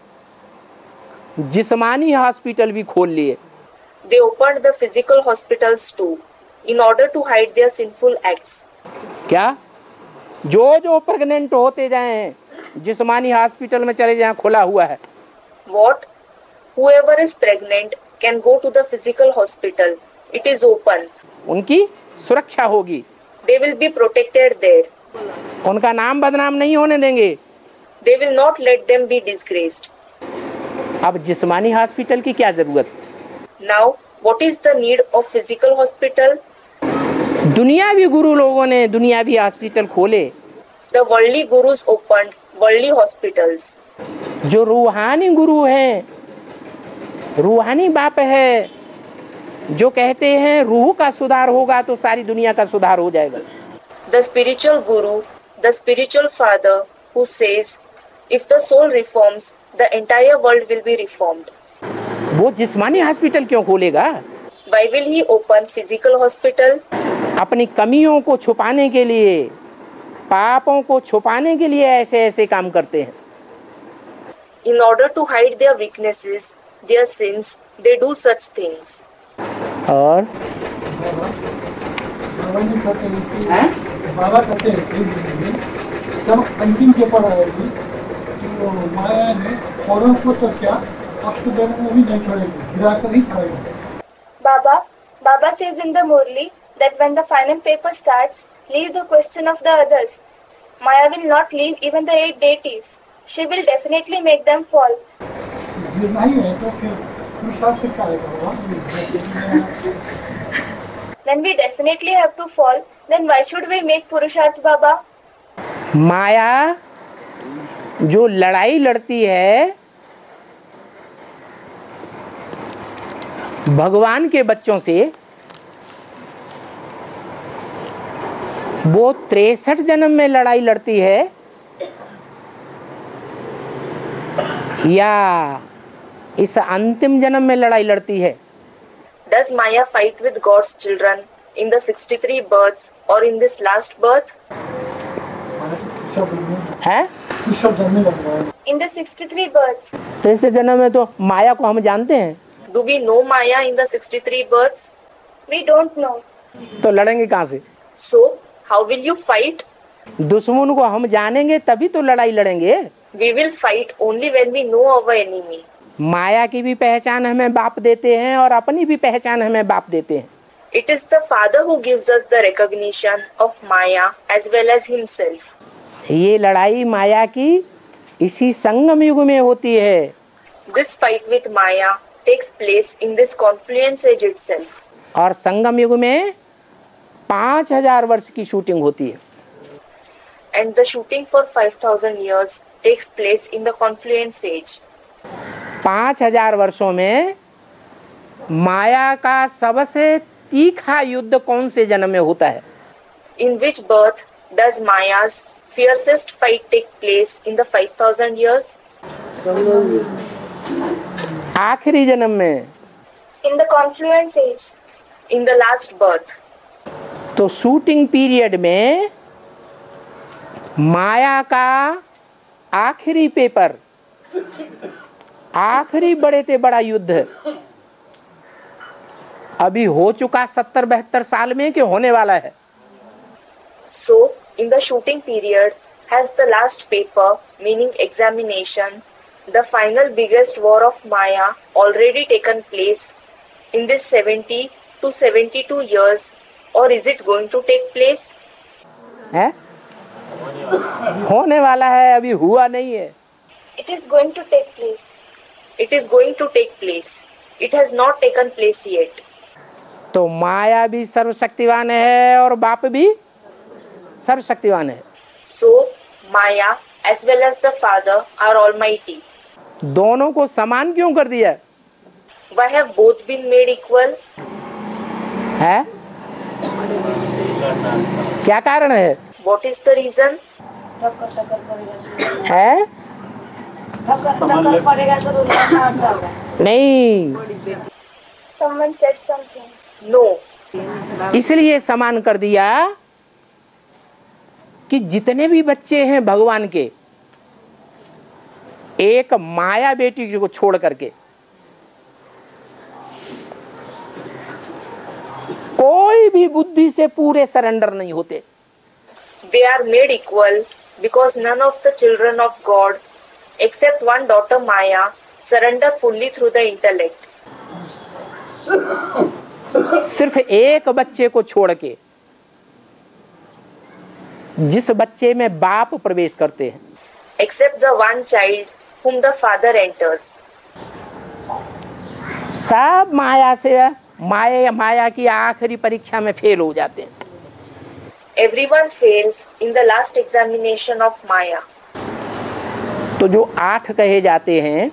जिस्मानी हॉस्पिटल भी खोल लिए। They opened the physical hospitals too, in order to hide their sinful acts. क्या? जो जो प्रेग्नेंट होते जाएं जिस्मानी हॉस्पिटल में चले जाएं, खुला हुआ है। What? Whoever is pregnant can go to the physical hospital. It is open. उनकी सुरक्षा होगी, They will be protected there. उनका नाम बदनाम नहीं होने देंगे। They will not let them be disgraced. अब जिस्मानी हॉस्पिटल की क्या जरूरत? Now, what is the need of physical hospital? दुनियावी गुरु लोगों ने दुनियावी हॉस्पिटल खोले। The worldly gurus opened worldly hospitals. जो रूहानी गुरु हैं, रूहानी बाप है, जो कहते हैं रूह का सुधार होगा तो सारी दुनिया का सुधार हो जाएगा। The spiritual guru, the spiritual father who says, if the soul reforms, the entire world will be reformed. वो जिस्मानी हॉस्पिटल क्यों खोलेगा? Why will he open physical hospital? अपनी कमियों को छुपाने के लिए, पापों को छुपाने के लिए ऐसे ऐसे काम करते हैं। In order to hide their weaknesses, their sins, they do such things. और बाबा नहीं कहते हैं कि बाबा कहते हैं कि जब अंतिम पेपर आएगी तो माया ने औरों को तो क्या अब तो देने में भी नहीं छोड़ेगी, गिरा कर ही खाएगी। Baba, Baba says in the Murli that when the final paper starts, leave the question of the others. Maya will not leave even the eight deities. She will definitely make them fall. गिरना ही है तो फिर पुरुषार्थ क्या आएगा? When we definitely have to fall, then why should we make Purusharth, Baba? माया जो लड़ाई लड़ती है भगवान के बच्चों से, वो तिरसठ जन्म में लड़ाई लड़ती है या इस अंतिम जन्म में लड़ाई लड़ती है? Does Maya fight with God's children in the sixty-three births or in this last birth? है? In the sixty-three births. तिरसठ जन्म में तो माया को हम जानते हैं। Do we know Maya in the sixty-three births? We don't know. तो लड़ेंगे कहाँ से? So, how will you fight? दुश्मन को हम जानेंगे तभी तो लड़ाई लड़ेंगे। We will fight only when we know our enemy. माया की भी पहचान हमें बाप देते हैं और अपनी भी पहचान हमें बाप देते हैं। It is the Father who gives us the recognition of Maya as well as himself. ये लड़ाई माया की इसी संगम युग में होती है। This fight with Maya takes place in this confluence age itself. और संगम युग में पांच हजार वर्ष की शूटिंग होती है। And the shooting for five thousand years takes place in the confluence age. पांच हजार वर्षों में माया का सबसे तीखा युद्ध कौन से जन्म में होता है? In which birth does Maya's fiercest fight take place in the five thousand years? आखिरी जन्म में। In the confluence age. In the last birth. तो शूटिंग पीरियड में माया का आखिरी पेपर, आखिरी बड़े से बड़ा युद्ध अभी हो चुका सत्तर बहत्तर साल में कि होने वाला है? So, in the shooting period, has the last paper, meaning examination, the final biggest war of Maya already taken place in this seventy to seventy-two years, or is it going to take place? है? होने वाला है, अभी हुआ नहीं है। It is going to take place. It is going to take place. It has not taken place yet. तो माया भी सर्वशक्तिवान है और बाप भी सर्वशक्तिवान है। So, Maya as well as the Father are almighty. दोनों को समान क्यों कर दिया? Why have both been made equal? है? क्या कारण है? What is the reason? टक्कर टक्कर पड़ेगा है? टक्कर टक्कर पड़ेगा तो लड़ना अच्छा होगा। नहीं, Someone said something. No. इसलिए समान कर दिया कि जितने भी बच्चे हैं भगवान के, एक माया बेटी को छोड़ करके कोई भी बुद्धि से पूरे सरेंडर नहीं होते। They are made equal because none of the children of God, except one daughter Maya, surrender fully through the intellect. सिर्फ एक बच्चे को छोड़ के, जिस बच्चे में बाप प्रवेश करते हैं, Except the one child whom the father enters. सब माया से माया माया की आखिरी परीक्षा में फेल हो जाते हैं। Everyone fails in the last examination of Maya. तो जो आठ कहे जाते हैं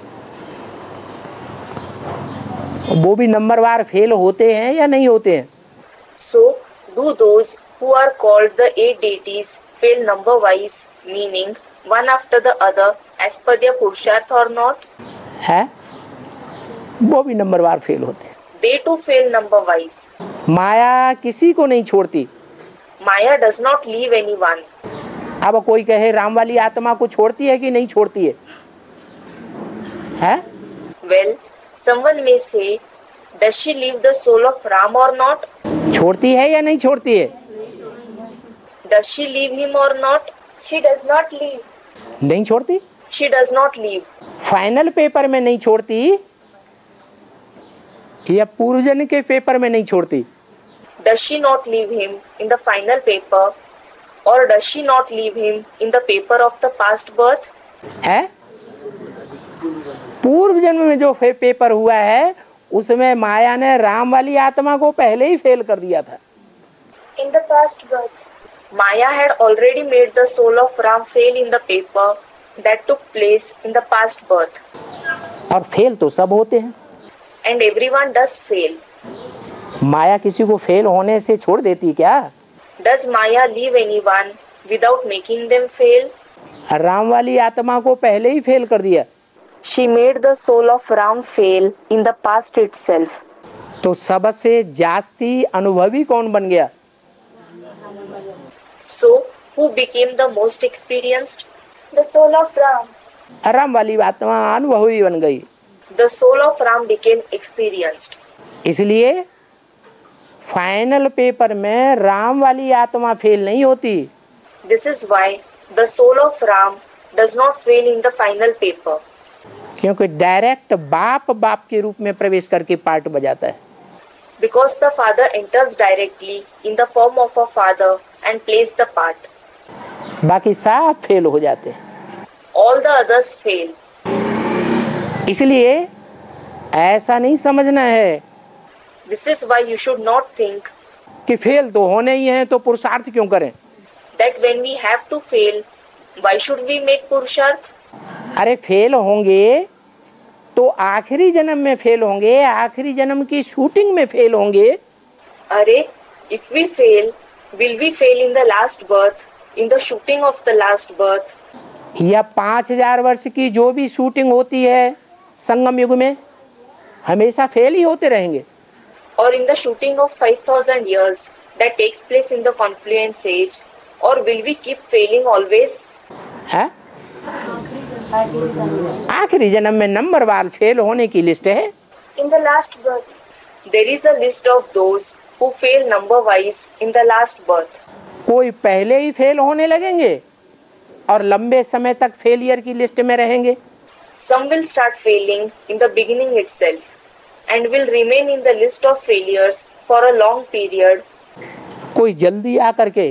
वो भी नंबरवार फेल होते हैं या नहीं होते हैं? So, do those who are called the eight deities fail number wise, meaning one after the other as per their purusharth or not? है, वो भी नंबरवार फेल होते हैं। They too fail number wise. माया किसी को नहीं छोड़ती। Maya does not leave anyone. अब कोई कहे राम वाली आत्मा को छोड़ती है कि नहीं छोड़ती है? है? Well, someone may say, does she leave the soul of Ram or not? छोड़ती है या नहीं छोड़ती है? Does she leave him or not? She does not leave. नहीं छोड़ती। She does not leave. Final paper में नहीं छोड़ती या पूर्वजन्म के पेपर में नहीं छोड़ती? Does she not leave him in the final paper, or does she not leave him in the paper of the past birth? है? पूर्व जन्म में जो पेपर हुआ है उसमें माया ने राम वाली आत्मा को पहले ही फेल कर दिया था। In the past birth. Maya had already made the soul of Ram fail in the paper that took place in the past birth. और फेल तो सब होते हैं। And everyone does fail. माया किसी को फेल होने से छोड़ देती क्या? Does Maya leave anyone without making them fail? Ram वाली आत्मा को पहले ही फेल कर दिया। She made the soul of Ram fail in the past itself. तो सबसे जास्ती अनुभवी कौन बन गया? So, who became the most experienced? The soul of Ram. Ram वाली आत्मा अनुभवी बन गई। The soul of Ram became experienced. इसलिए फाइनल पेपर में राम वाली आत्मा फेल नहीं होती। This is why the soul of Ram does not fail in the final paper. क्योंकि डायरेक्ट बाप बाप के रूप में प्रवेश करके पार्ट बजाता है। Because the father enters directly in the form of a father and plays the part. बाकी सब फेल हो जाते हैं। All the others fail. इसलिए ऐसा नहीं समझना है This is why you should not think कि फेल तो होने ही हैं तो पुरुषार्थ क्यों करें। that when we have to fail, why should we make purusharth? अरे फेल होंगे तो आखिरी जन्म में फेल होंगे, आखिरी जन्म की शूटिंग में फेल होंगे। अरे, if we fail, will we fail in the last birth, in the shooting of the last birth? या पांच हजार वर्ष की जो भी शूटिंग होती है संगम युग में हमेशा फेल ही होते रहेंगे। Or in the shooting of five thousand years that takes place in the confluence age, or will we keep failing always? है? आखिरी जन्म में नंबर वार फेल होने की लिस्ट है। In the last birth. There is a list of those who fail number-wise in the last birth. कोई पहले ही fail होने लगेंगे और लंबे समय तक फेलियर की लिस्ट में रहेंगे. Some will start failing in the beginning itself and will remain in the list of failures for a long period. कोई जल्दी आकर के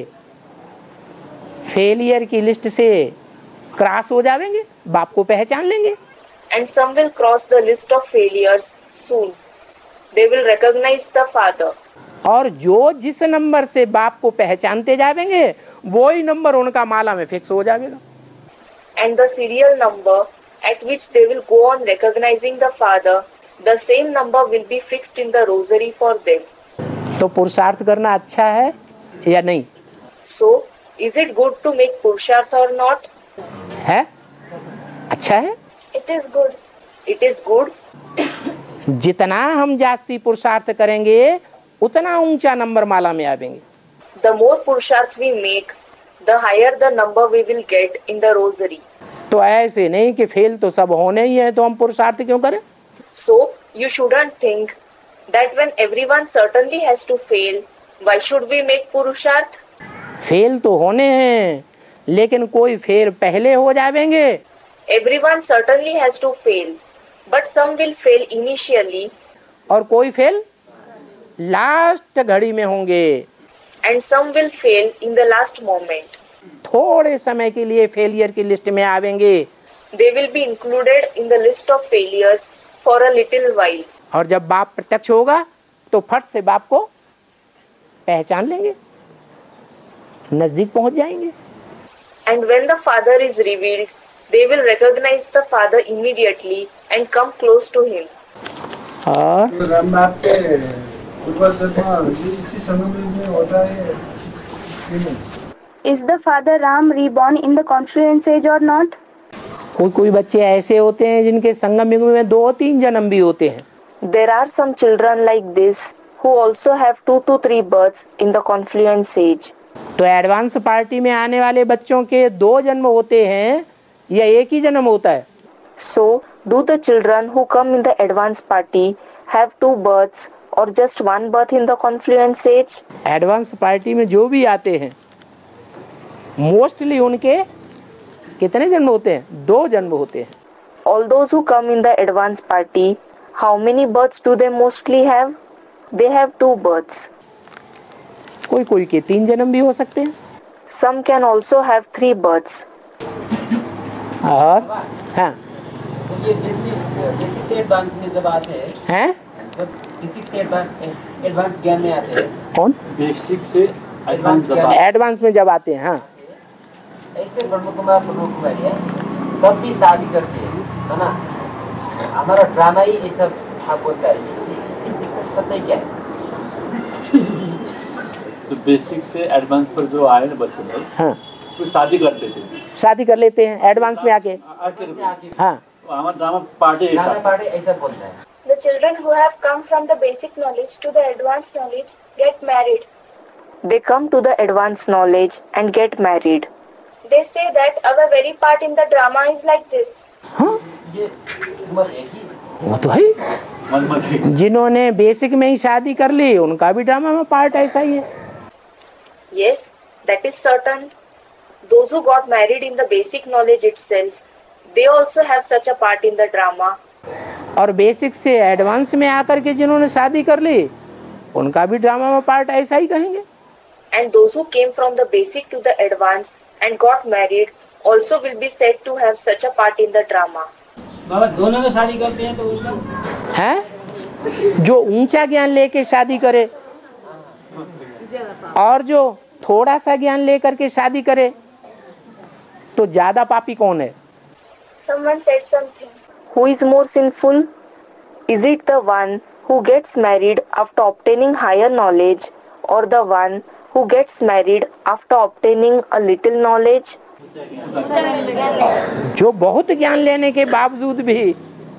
फेलियर की लिस्ट से क्रॉस हो जाएंगे, बाप को पहचान लेंगे. And some will cross the list of failures soon. They will recognize the father. और जो जिस नंबर से बाप को पहचानते जाएंगे वही नंबर उनका माला में फिक्स हो जाएगा. And the serial number at which they will go on recognizing the father, the same number will be fixed in the rosary for them. तो पुरुषार्थ करना अच्छा है या नहीं? So, is it good to make purusharth or not? है, अच्छा है. It is good. It is good. जितना हम जास्ती पुरुषार्थ करेंगे उतना ऊंचा नंबर माला में आवेंगे. The more purusharth we make, the higher the number we will get in the rosary. तो ऐसे नहीं कि फेल तो सब होने ही है तो हम पुरुषार्थ क्यों करें? So, you shouldn't think that when everyone certainly has to fail, why should we make purusharth? Fail तो होने हैं लेकिन कोई फेल पहले हो जाएंगे. Everyone certainly has to fail, but some will fail initially. और कोई फेल लास्ट घड़ी में होंगे. And some will fail in the last moment. थोड़े समय के लिए फेलियर की लिस्ट में आवेंगे. They will be included in the list of failures for a little while. और जब बाप प्रत्यक्ष होगा तो फट से बाप को पहचान लेंगे, नजदीक पहुंच जाएंगे. And when the father is revealed, they will recognize the father immediately and come close to him. और रामनाथ के पूर्व जन्म इसी समय में होता है. Is the father Ram reborn in the confluence age or not? कोई कोई बच्चे ऐसे होते हैं जिनके संगम युग में दो तीन जन्म भी होते हैं. There are some children like this who also have two to three births in the confluence age. तो एडवांस पार्टी में आने वाले बच्चों के दो जन्म होते हैं या एक ही जन्म होता है? So, do the children who come in the advance party have two births or just one birth in the confluence age? Advance party में जो भी आते हैं मोस्टली उनके कितने जन्म होते हैं? दो जन्म होते हैं. All those who come in the advance party, how many births do they mostly have? They have two births. कोई कोई के तीन जन्म भी हो सकते हैं. Some can also have three births. और हाँ ये बेसिक बेसिक से एडवांस में जब आते हैं हैं जब बेसिक से एडवांस एडवांस ज्ञान में आते हैं. कौन? बेसिक से एडवांस एडवांस में जब आते हैं. हाँ ऐसे ब्रह्म कुमार प्रमुख कुमारी है तब भी शादी करते हैं, है ना. हमारा ड्रामा ही ये सब आप बोलता है, इसका सच्चाई क्या है? तो बेसिक से एडवांस पर जो आए ना बच्चे लोग, हाँ तो शादी करते थे, शादी कर लेते हैं एडवांस में आके. हाँ हमारा ड्रामा पार्टी ड्रामा पार्टी ऐसा बोलता है. The children who have come from the basic knowledge to the advanced knowledge get married. They come to the advanced knowledge and get married. They say that our very part in the drama is like this. हाँ ये समझ है कि वो तो है. मन मत जिन्होंने बेसिक में ही शादी कर ली उनका भी ड्रामा में पार्ट ऐसा ही है. Yes, that is certain. Those who got married in the basic knowledge itself, they also have such a part in the drama. और बेसिक से एडवांस में आकर के जिन्होंने शादी कर ली उनका भी ड्रामा में पार्ट ऐसा ही कहेंगे. And those who came from the basic to the advanced and got married also will be said to have such a part in the drama. बाबा दोनों में शादी करते हैं तो उसका है जो ऊंचा ज्ञान लेके शादी करे और जो थोड़ा सा ज्ञान लेकर के शादी करे तो ज्यादा पापी कौन है? Someone said something. Who is more sinful? Is it the one who gets married after obtaining higher knowledge or the one who gets married after obtaining a little knowledge? जो बहुत ज्ञान लेने के बावजूद भी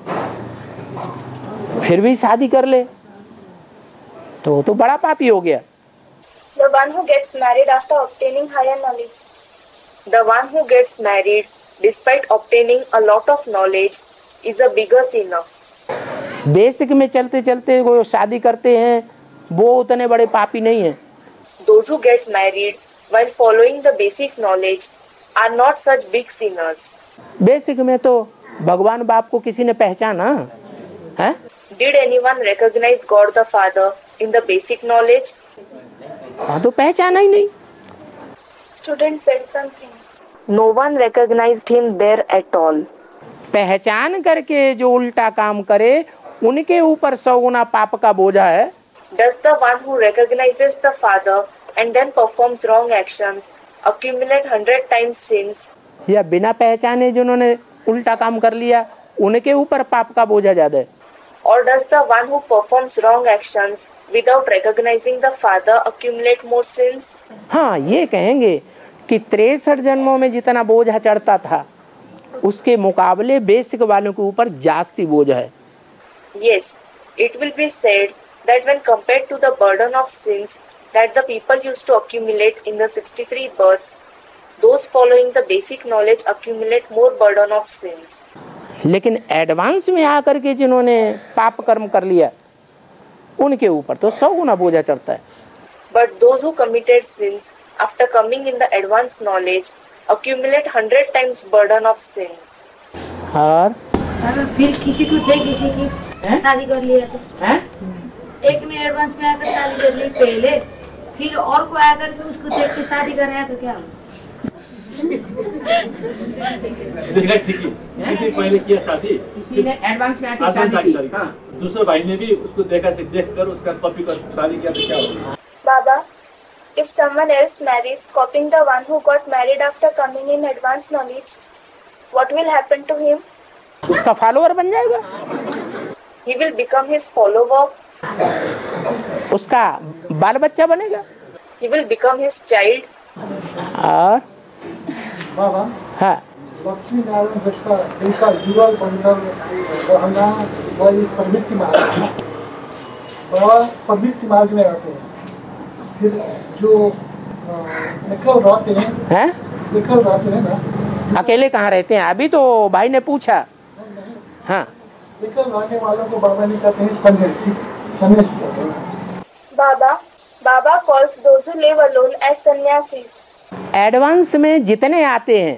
फिर भी शादी कर ले तो तो बड़ा पापी हो गया. The one who gets married after obtaining higher knowledge. The one who gets married despite obtaining a lot of knowledge is a bigger sinner. Basic में चलते चलते वो शादी करते हैं, वो उतने बड़े पापी नहीं है। Those who get married while following the basic knowledge are not such big sinners. Basic में तो भगवान बाप को किसी ने पहचाना है? Did anyone recognize God the Father in the basic knowledge? हाँ, तो पहचाना ही नहीं। Student said something. No one recognized him there at all. पहचान करके जो उल्टा काम करे उनके ऊपर सौ गुना पाप का बोझा है। Does the one who recognizes the Father and then performs wrong actions accumulate hundred times sins? या बिना पहचाने जिन्होंने उल्टा काम कर लिया उनके ऊपर पाप का बोझा ज्यादा है? Or does the one who performs wrong actions without recognizing the Father accumulate more sins? हाँ, ये कहेंगे कि तिरसठ जन्मों में जितना बोझा चढ़ता था उसके मुकाबले बेसिक वालों के ऊपर जास्ती बोझ है। Yes, it will be said that when compared to the burden of sins that the people used to accumulate in the sixty-three births, those following the basic knowledge accumulate more burden of sins. लेकिन advance में आकर के जिन्होंने पाप कर्म कर लिया उनके ऊपर तो सौ गुना बोझा चढ़ता है। But those who committed sins after coming in the advanced knowledge accumulate hundred times burden of sins. और अगर फिर किसी को देख किसी की शादी कर लिया तो हैं? एक ने एडवांस में आकर शादी कर ली पहले, फिर और को आकर के उसको देख के शादी कर रहा तो क्या होगा? देखा सीखी सीखी पहले किया शादी, किसी ने एडवांस में आके आसान शादी शादी की। हाँ। दूसरे भाई ने भी उसको देखा से देख कर उसका कॉपी कर शादी किया तो क्या होगा? Baba, if someone else marries copying the one who got married after coming in advanced knowledge, what will happen to him? उसका फॉलोअर बन जाएगा, He will become his follower. उसका बाल बच्चा बनेगा। He will become his child. और बाबा, हाँ, लक्ष्मी नारायण जैसा जैसा युगल बनकर रहना वही प्रवृत्ति मार्ग है। बड़ा प्रवृत्ति मार्ग में आते हैं। फिर जो एकल रहते हैं, हैं? एकल रहते हैं ना, अकेले कहाँ रहते हैं? अभी तो भाई ने पूछा। हाँ, एकल रहने वालों को बाबा ने कहते हैं सन्यासी, सन्यासी कहते हैं। Baba, Baba calls those who live alone as sannyasis. Advance में जितने आते हैं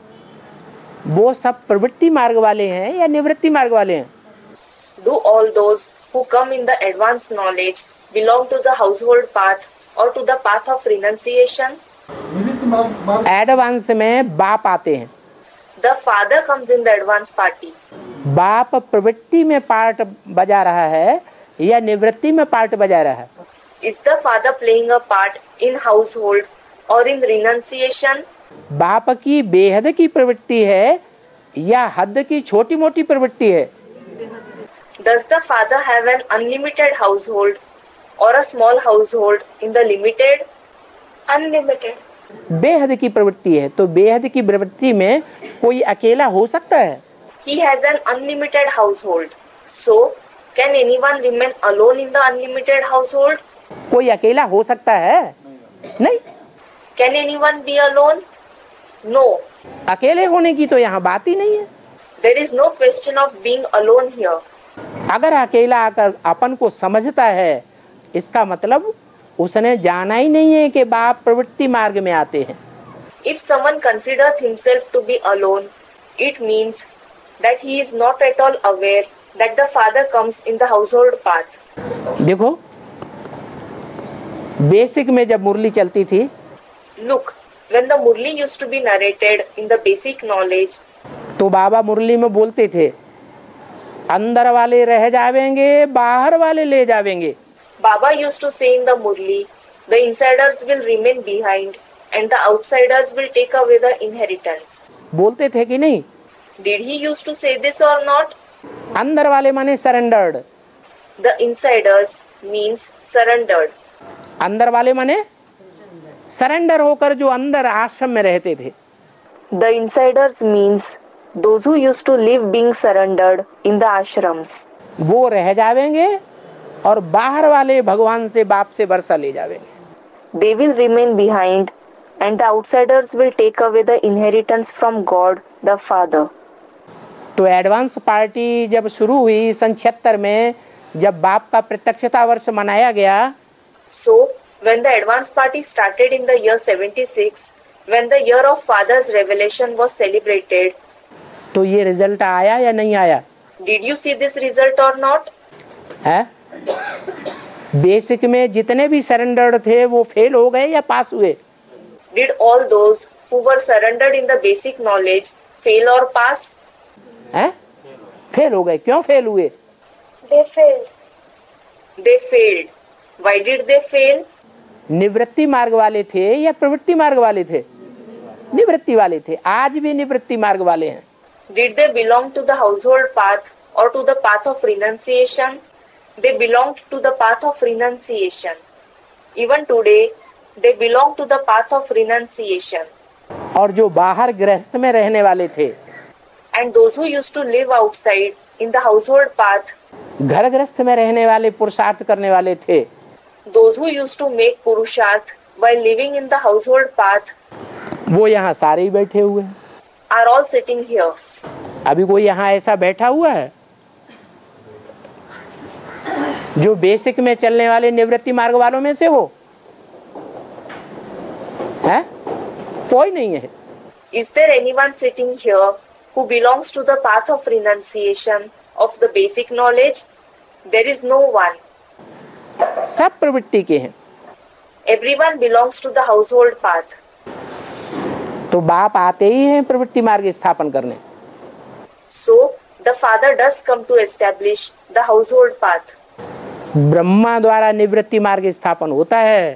वो सब प्रवृत्ति मार्ग वाले हैं या निवृत्ति मार्ग वाले हैं? Do all those who come in the advanced knowledge belong to the household path or to the path of renunciation? निवृत्ति मार्ग मार्ग एडवांस में बाप आते हैं। The father comes in the advanced party. बाप प्रवृत्ति में पार्ट बजा रहा है या निवृत्ति में पार्ट बजा रहा है? Is the father playing a part in household or in renunciation? बाप की बेहद की प्रवृत्ति है या हद की छोटी मोटी प्रवृत्ति है? Does the father have an unlimited household or a small household in the limited? Unlimited. बेहद की प्रवृत्ति है, तो बेहद की प्रवृत्ति में कोई अकेला हो सकता है? He has an unlimited household. So, can anyone remain alone in the unlimited household? कोई अकेला हो सकता है? नहीं। Can anyone be alone? No. अकेले होने की तो यहाँ बात ही नहीं है। There is no question of being alone here. अगर अकेला आकर अपन को समझता है इसका मतलब उसने जाना ही नहीं है कि बाप प्रवृत्ति मार्ग में आते हैं। If someone considers himself to be alone, it means that he is not at all aware that the father comes in the household path. देखो, बेसिक में जब मुरली चलती थी, Look, when the Murli used to be narrated in the basic knowledge, तो बाबा मुरली में बोलते थे अंदर वाले रह जावेंगे, बाहर वाले ले जावेंगे। Baba used to say in the Murli, the insiders will remain behind and the outsiders will take away the inheritance. बोलते थे कि नहीं? Did he used to say this or not? अंदर वाले माने surrendered, The insiders means surrendered. अंदर वाले माने सरेंडर होकर जो अंदर आश्रम में रहते थे। The insiders means those who used to live being surrendered in the ashrams. वो रह जावेंगे और बाहर वाले भगवान से बाप से वर्षा ले जावेंगे। They will remain behind and the outsiders will take away the inheritance from God the Father. तो एडवांस पार्टी जब शुरू हुई सन छिहत्तर में, जब बाप का प्रत्यक्षता वर्ष मनाया गया, So, when the advance party started in the year seventy-six, when the year of Father's revelation was celebrated, तो ये रिजल्ट आया या नहीं आया? did you see this result or not? है? बेसिक में जितने भी सरेंडर्ड थे वो फेल हो गए या पास हुए? Did all those who were surrendered in the basic knowledge fail or pass? है? फेल हो गए। क्यों फेल हुए? They failed. They failed. Why did they fail? निवृत्ति मार्ग वाले थे या प्रवृत्ति मार्ग वाले थे? निवृत्ति वाले थे। आज भी निवृत्ति मार्ग वाले हैं। Did they belong to the household path or to the path of renunciation? They belonged to the path of renunciation. Even today, they belong to the path of renunciation. और जो बाहर गृहस्थ में रहने वाले थे, And those who used to live outside in the household path, घर गृहस्थ में रहने वाले पुरुषार्थ करने वाले थे, those who used to make purusharth while living in the household path, वो यहाँ सारे ही बैठे हुए हैं। are all sitting here. अभी कोई यहाँ ऐसा बैठा हुआ है जो बेसिक में चलने वाले निवृत्ति मार्ग वालों में से हो? है? कोई नहीं है। Is there anyone sitting here who belongs to the path of renunciation of the basic knowledge? There is no one. सब प्रवृत्ति के हैं। Everyone belongs to the household path. तो बाप आते ही हैं प्रवृत्ति मार्ग स्थापन करने। So, the father does come to establish the household path. Brahma द्वारा निवृत्ति मार्ग स्थापन होता है।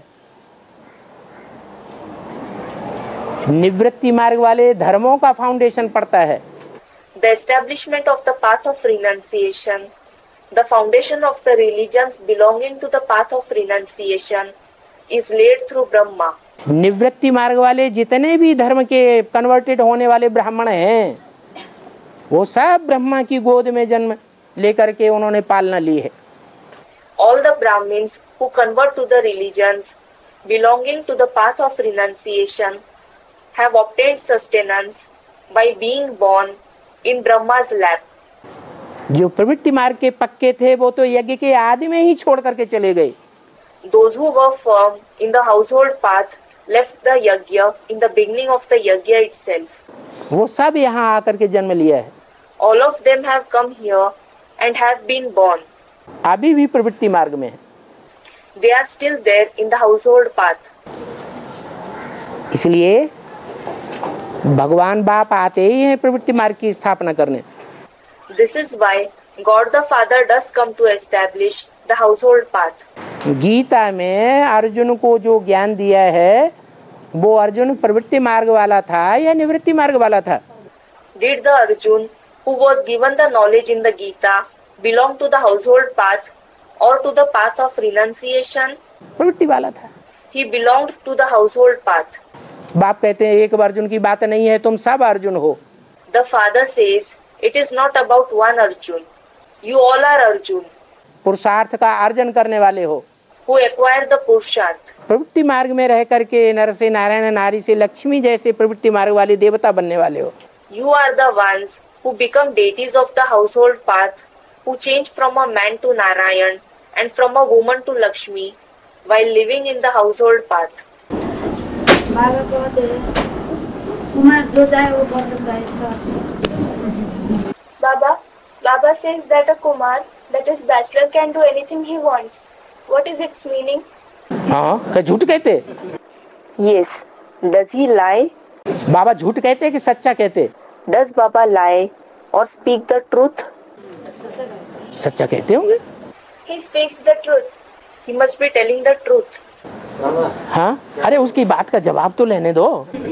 निवृत्ति मार्ग वाले धर्मों का फाउंडेशन पड़ता है। The establishment of the path of renunciation, the foundation of the religions belonging to the path of renunciation, is laid through Brahma. निवृत्ति मार्ग वाले जितने भी धर्म के कन्वर्टेड होने वाले ब्राह्मण हैं, वो सब ब्रह्मा की गोद में जन्म लेकर के उन्होंने पालना ली है। All the Brahmins who convert to the religions belonging to the path of renunciation have obtained sustenance by being born in Brahma's lap. जो प्रवृत्ति मार्ग के पक्के थे वो तो यज्ञ के आदि में ही छोड़ करके चले गए। Those who were firm in the household path left the yajna in the beginning of the yajna itself. वो सब यहाँ आकर के जन्म लिया है। All of them have come here and have been born. अभी भी प्रवृत्ति मार्ग में है। They are still there in the household path. इसलिए भगवान बाप आते ही हैं प्रवृत्ति मार्ग की स्थापना करने। This is why God the Father does come to establish the household path. Gita में अर्जुन को जो ज्ञान दिया है वो अर्जुन प्रवृत्ति मार्ग वाला था या निवृत्ति मार्ग वाला था? Did the Arjun who was given the knowledge in the Gita belong to the household path or to the path of renunciation? प्रवृत्ति वाला था। He belonged to the household path. बाप कहते हैं एक अर्जुन की बात नहीं है, तुम सब अर्जुन हो। The father says, it is not about one Arjun. You all are Arjun. पुरुषार्थ का अर्जन करने वाले हो। Who acquire the Purusharth. प्रवृत्ति मार्ग में रह करके नर से नारायण, नारी से लक्ष्मी जैसे प्रवृत्ति मार्ग वाले देवता बनने वाले हो। You are the ones who become deities of the household path, who change from a man to Narayan and from a woman to Lakshmi while living in the household path. बाबा कहते हैं कुमार जो चाहे वो कर सकता है इसका। Baba, Baba says that a Kumar, that is bachelor, can do anything he wants. What is its meaning? हाँ, क्या झूठ कहते? Yes. Does he lie? बाबा झूठ कहते कि सच्चा कहते? Does Baba lie or speak the truth? सच्चा कहते होंगे। He speaks the truth. He must be telling the truth. हाँ, अरे उसकी बात का जवाब तो लेने दो।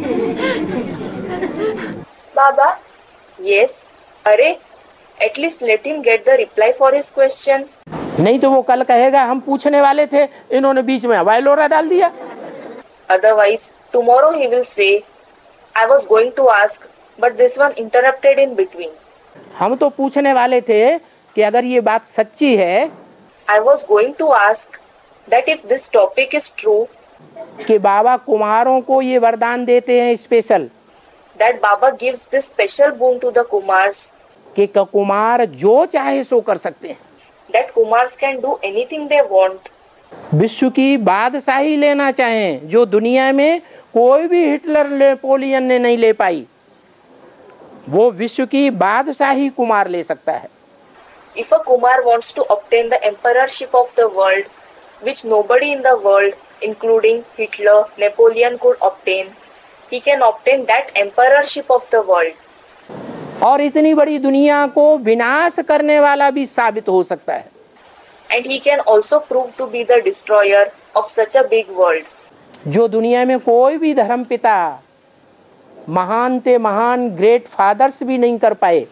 Baba, Yes. अरे, at least let him get the reply for his question. नहीं तो वो कल कहेगा हम पूछने वाले थे, इन्होंने बीच में हवाई लोरा डाल दिया। Otherwise, tomorrow he will say, I was going to ask, but this one interrupted in between. हम तो पूछने वाले थे कि अगर ये बात सच्ची है I was going to ask that if this topic is true, कि बाबा कुमारों को ये वरदान देते हैं special, that Baba gives this special boon to the Kumars, कि कुमार जो चाहे सो कर सकते हैं। That Kumars can do anything they want. विश्व की बादशाही लेना चाहें जो दुनिया में कोई भी हिटलर नेपोलियन ने नहीं ले पाई, वो विश्व की बादशाही कुमार ले सकता है। If a Kumar wants to obtain the emperorship of the world, which nobody in the world, including Hitler, Napoleon, could obtain, he can obtain that emperorship of the world. और इतनी बड़ी दुनिया को विनाश करने वाला भी साबित हो सकता है। And he can also prove to be the destroyer of such a big world. जो दुनिया में कोई भी धर्म पिता, महान ते महान ग्रेट फादर्स भी नहीं कर पाए,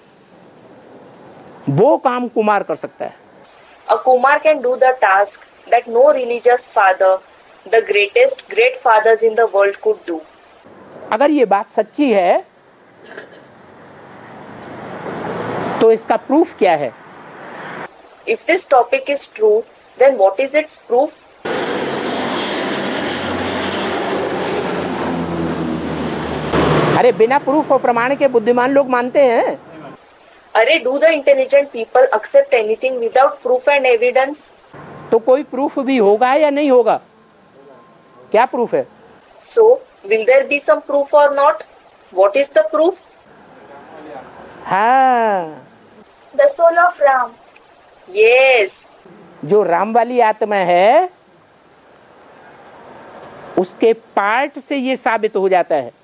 वो काम कुमार कर सकता है। A Kumar can do the task that no religious father, the greatest great fathers in the world could do. अगर ये बात सच्ची है तो इसका प्रूफ क्या है? If this topic is true, then what is its proof? अरे बिना प्रूफ और प्रमाण के बुद्धिमान लोग मानते हैं। अरे do the intelligent people accept anything without proof and evidence? तो कोई प्रूफ भी होगा या नहीं होगा? क्या प्रूफ है? So, will there be some proof or not? What is the proof? हाँ, The soul of Ram. Yes. जो राम वाली आत्मा है उसके पार्ट से ये साबित हो जाता है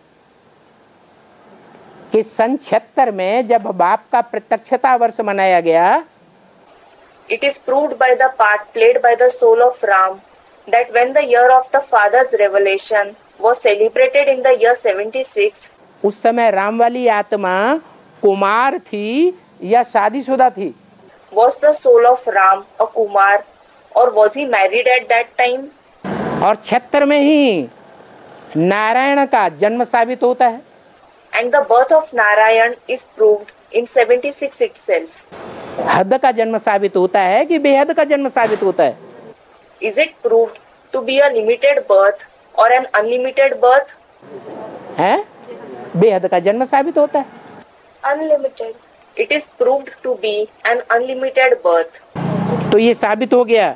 कि सन छिहत्तर में जब बाप का प्रत्यक्षता वर्ष मनाया गया, It is proved by the part played by the soul of Ram that when the year of the father's revelation was celebrated in the year seventy-six, उस समय राम वाली आत्मा कुमार थी या शादीशुदा थी? was the soul of Ram a Kumar or was he married at that time? और छिहत्तर में ही नारायण का जन्म साबित होता है। And the birth of Narayan is proved in seventy-six itself. हद का जन्म साबित होता है कि बेहद का जन्म साबित होता है? Is it proved to be a limited birth or an unlimited birth? हैं? बेहद का जन्म साबित होता है। Unlimited. It is proved to be an unlimited birth. तो ये साबित हो गया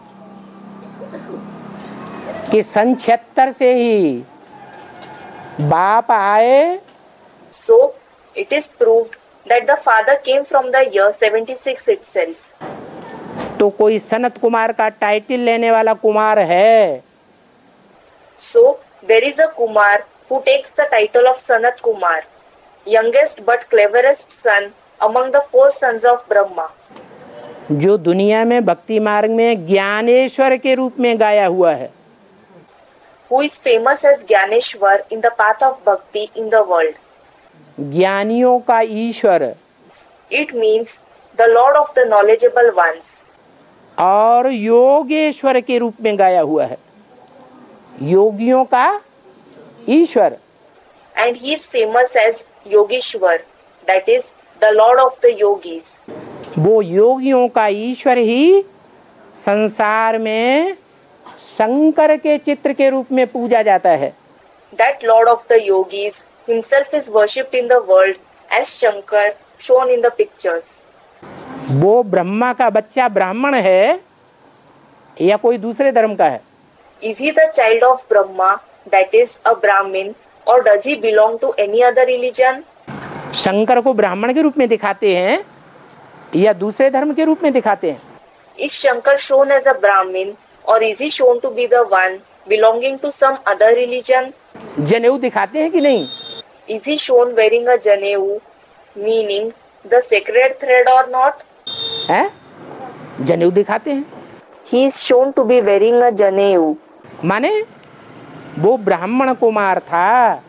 कि सन छिहत्तर से ही बाप आए। So, it is proved that the father came from the year seventy-six itself. तो कोई सनत कुमार का टाइटल लेने वाला कुमार है। So, there is a Kumar who takes the title of Sanat Kumar, youngest but cleverest son among the four sons of Brahma. जो दुनिया में भक्ति मार्ग में ज्ञानेश्वर के रूप में गाया हुआ है। Who is famous as Gyaneshwar in the path of bhakti in the world. ज्ञानियों का ईश्वर It means the Lord of the knowledgeable ones. और योगेश्वर के रूप में गाया हुआ है। योगियों का ईश्वर। And he is famous as Yogeshwar, that is the Lord of the yogis. वो योगियों का ईश्वर ही संसार में शंकर के चित्र के रूप में पूजा जाता है। That Lord of the yogis himself is worshipped in the world as Shankar shown in the pictures. वो ब्रह्मा का बच्चा ब्राह्मण है या कोई दूसरे धर्म का है? Is he the child of Brahma, that is a Brahmin, or does he belong to any other religion? Shankar को ब्राह्मण के रूप में दिखाते हैं या दूसरे धर्म के रूप में दिखाते हैं? Is Shankar shown as a Brahmin, or is he shown to be the one belonging to some other religion? जनेऊ दिखाते हैं कि नहीं? Is he shown wearing a Janeu, meaning the sacred thread or not? है? जनेऊ दिखाते हैं। He is shown to be wearing a Janeu. माने वो ब्राह्मण कुमार था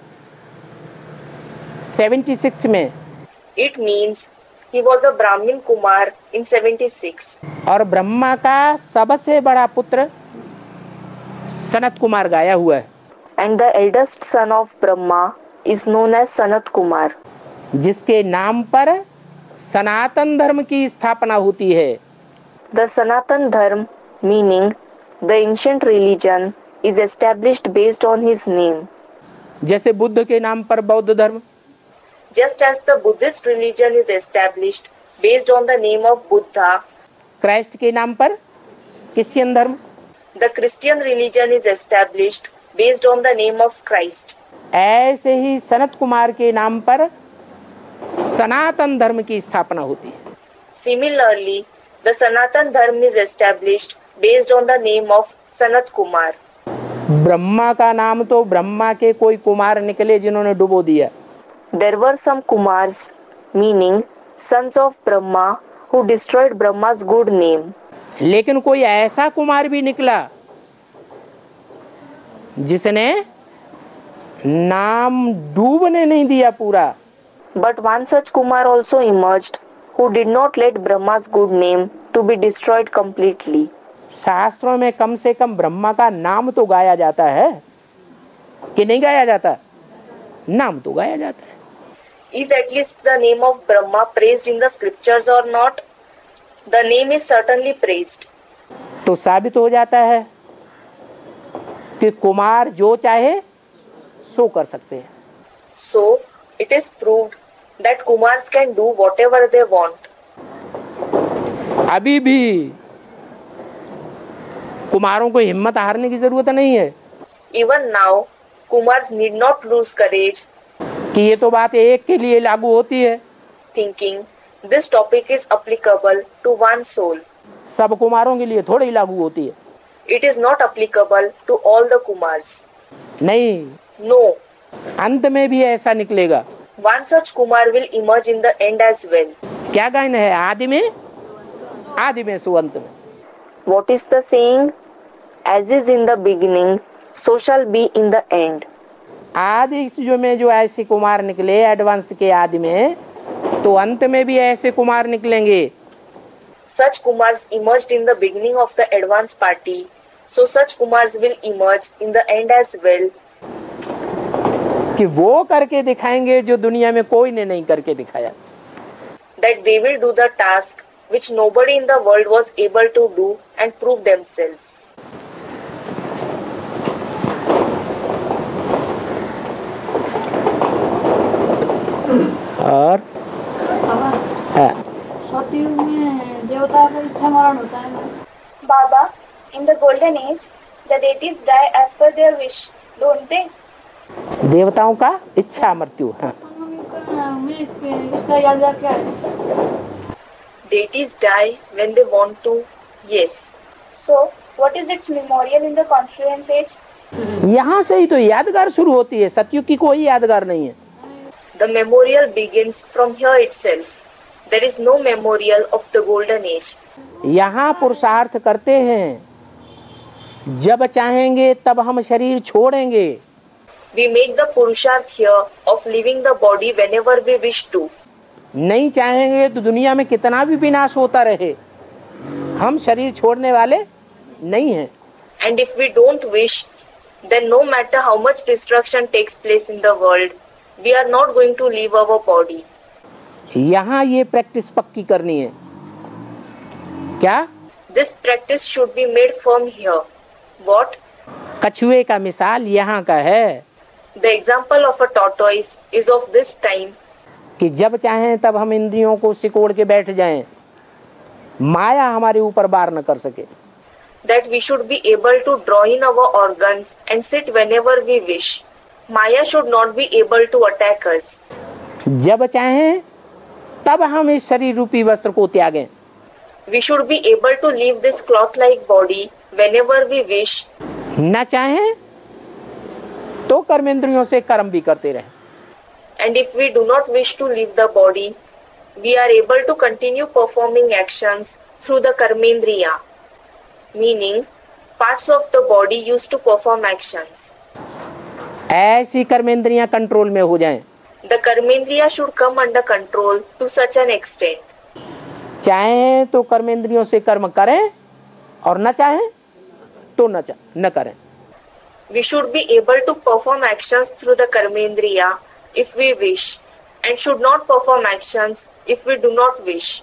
छिहत्तर में। It means he was a Brahmin Kumar in seventy-six. और ब्रह्मा का सबसे बड़ा पुत्र सनत कुमार गाया हुआ है। And the eldest son of Brahma is known as Sanat Kumar. जिसके नाम पर सनातन धर्म की स्थापना होती है। The Sanatan Dharma, meaning the ancient religion, is established based on his name. जैसे बुद्ध के नाम पर बौद्ध धर्म, Just as the Buddhist religion is established based on the name of Buddha, Christ के नाम पर क्रिश्चियन धर्म, the Christian religion is established based on the name of Christ. ऐसे ही सनत कुमार के नाम पर सनातन धर्म की स्थापना होती है। Similarly, the Sanatan Dharma is established based on the name of Sanat Kumar. Brahma का नाम तो ब्रह्मा के कोई कुमार निकले जिन्होंने डुबो दिया। There were some Kumars, meaning sons of Brahma, who destroyed Brahma's good name. लेकिन कोई ऐसा कुमार भी निकला जिसने नाम डूबने नहीं दिया पूरा। But one such Kumar also emerged, who did not let Brahma's good name to be destroyed completely. शास्त्रों में कम से कम ब्रह्मा का नाम तो गाया जाता है कि नहीं गाया जाता? नाम तो गाया जाता है। Is at least the name of Brahma praised in the scriptures or not? The name is certainly praised. तो साबित हो जाता है कि कुमार जो चाहे सो कर सकते हैं। So, it is proved that Kumars can do whatever they want. अभी भी कुमारों को हिम्मत हारने की जरूरत नहीं है। Even now, Kumars need not lose courage, कि ये तो बात एक के लिए लागू होती है। thinking this topic is applicable to one soul. सब कुमारों के लिए थोड़ी लागू होती है। It is not applicable to all the Kumars. नहीं, No, अंत में भी ऐसा निकलेगा। one such Kumar will emerge in the end as well. क्या गायन है? आदि में आदि में सो अंत में। What is the saying? As is in the beginning, so shall be in the end. आदि जो में जो ऐसे कुमार निकले एडवांस के आदि में, तो अंत में भी ऐसे कुमार निकलेंगे। Such Kumars emerged in the beginning of the advance party, so such Kumars will emerge in the end as well. कि वो करके दिखाएंगे जो दुनिया में कोई ने नहीं करके दिखाया। That they will do the task which nobody in the world was able to do and prove themselves. और हाँ, सतयुग में देवता का इच्छा मरण होता है ना? Baba, in the golden age, the deities die as per their wish, don't they? देवताओं का इच्छा मृत्यु। हाँ, मैं इसका याद क्या है? Deities die when they want to, yes. So, what is its memorial in the confluence age? यहाँ से ही तो यादगार शुरू होती है। सतयुग की कोई यादगार नहीं है। The memorial begins from here itself. There is no memorial of the golden age. यहाँ पुरुषार्थ करते हैं, जब चाहेंगे तब हम शरीर छोड़ेंगे। We make the purusharth here of leaving the body whenever we wish to. नहीं चाहेंगे तो दुनिया में कितना भी विनाश होता रहे, हम शरीर छोड़ने वाले नहीं हैं। And if we don't wish, then no matter how much destruction takes place in the world, we are not going to leave our body. यहाँ ये प्रैक्टिस पक्की करनी है। क्या? This practice should be made firm here. What? कछुए का मिसाल यहाँ का है The example of a tortoise is of this time. कि जब चाहें तब हम इंद्रियों को सिकोड़ के बैठ जाएं, माया हमारे ऊपर वार न कर सके। That we should be able to draw in our organs and sit whenever we wish. Maya should not be able to attack us. जब चाहें तब हम इस शरीर रूपी वस्त्र को त्यागें। We should be able to leave this cloth-like body whenever we wish. न चाहें तो कर्मेंद्रियों से कर्म भी करते रहें। And if we do not wish to leave the body, we are able to continue performing actions through the karmendriya, meaning parts of the body used to perform actions. ऐसी कर्मेंद्रियां control में हो जाएं। The karmendriya should come under control to such an extent. चाहें तो कर्मेंद्रियों से कर्म करें और न चाहें तो न चा, न करें। We should be able to perform actions through the karmendriya if we wish, and should not perform actions if we do not wish.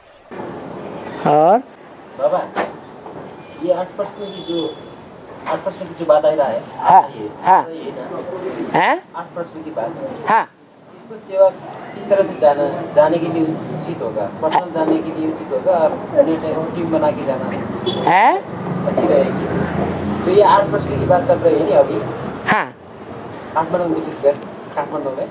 और बाबा, ये आठ परसेंट की जो आठ परसेंट की जो बात आ रहा है, हाँ, ये हाँ, ये ना हैं? आठ परसेंट की बात है। हाँ, उसको सेवा किस तरह से जाना जाने के लिए उचित होगा? पर्सनल जाने के लिए उचित होगा, और टीम बना के जाना है अच्छी रहेगी। तो ये आठ प्रश्न की बात चल रही है नहीं अभी? हाँ, काठमाडौँ विशेष कर काठमाडौँ में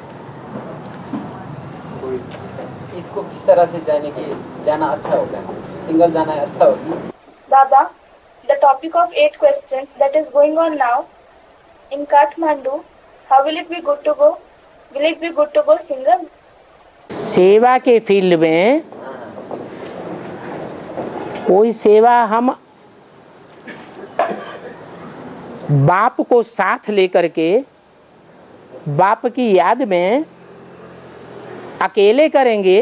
इसको किस तरह से जाने के जाना अच्छा होगा? सिंगल जाना अच्छा होगी? Baba, the topic of eight questions that is going on now in Kathmandu, how will it be good to go? Will it be good to go single? सेवा के फील्ड में कोई सेवा हम बाप को साथ लेकर के बाप की याद में अकेले करेंगे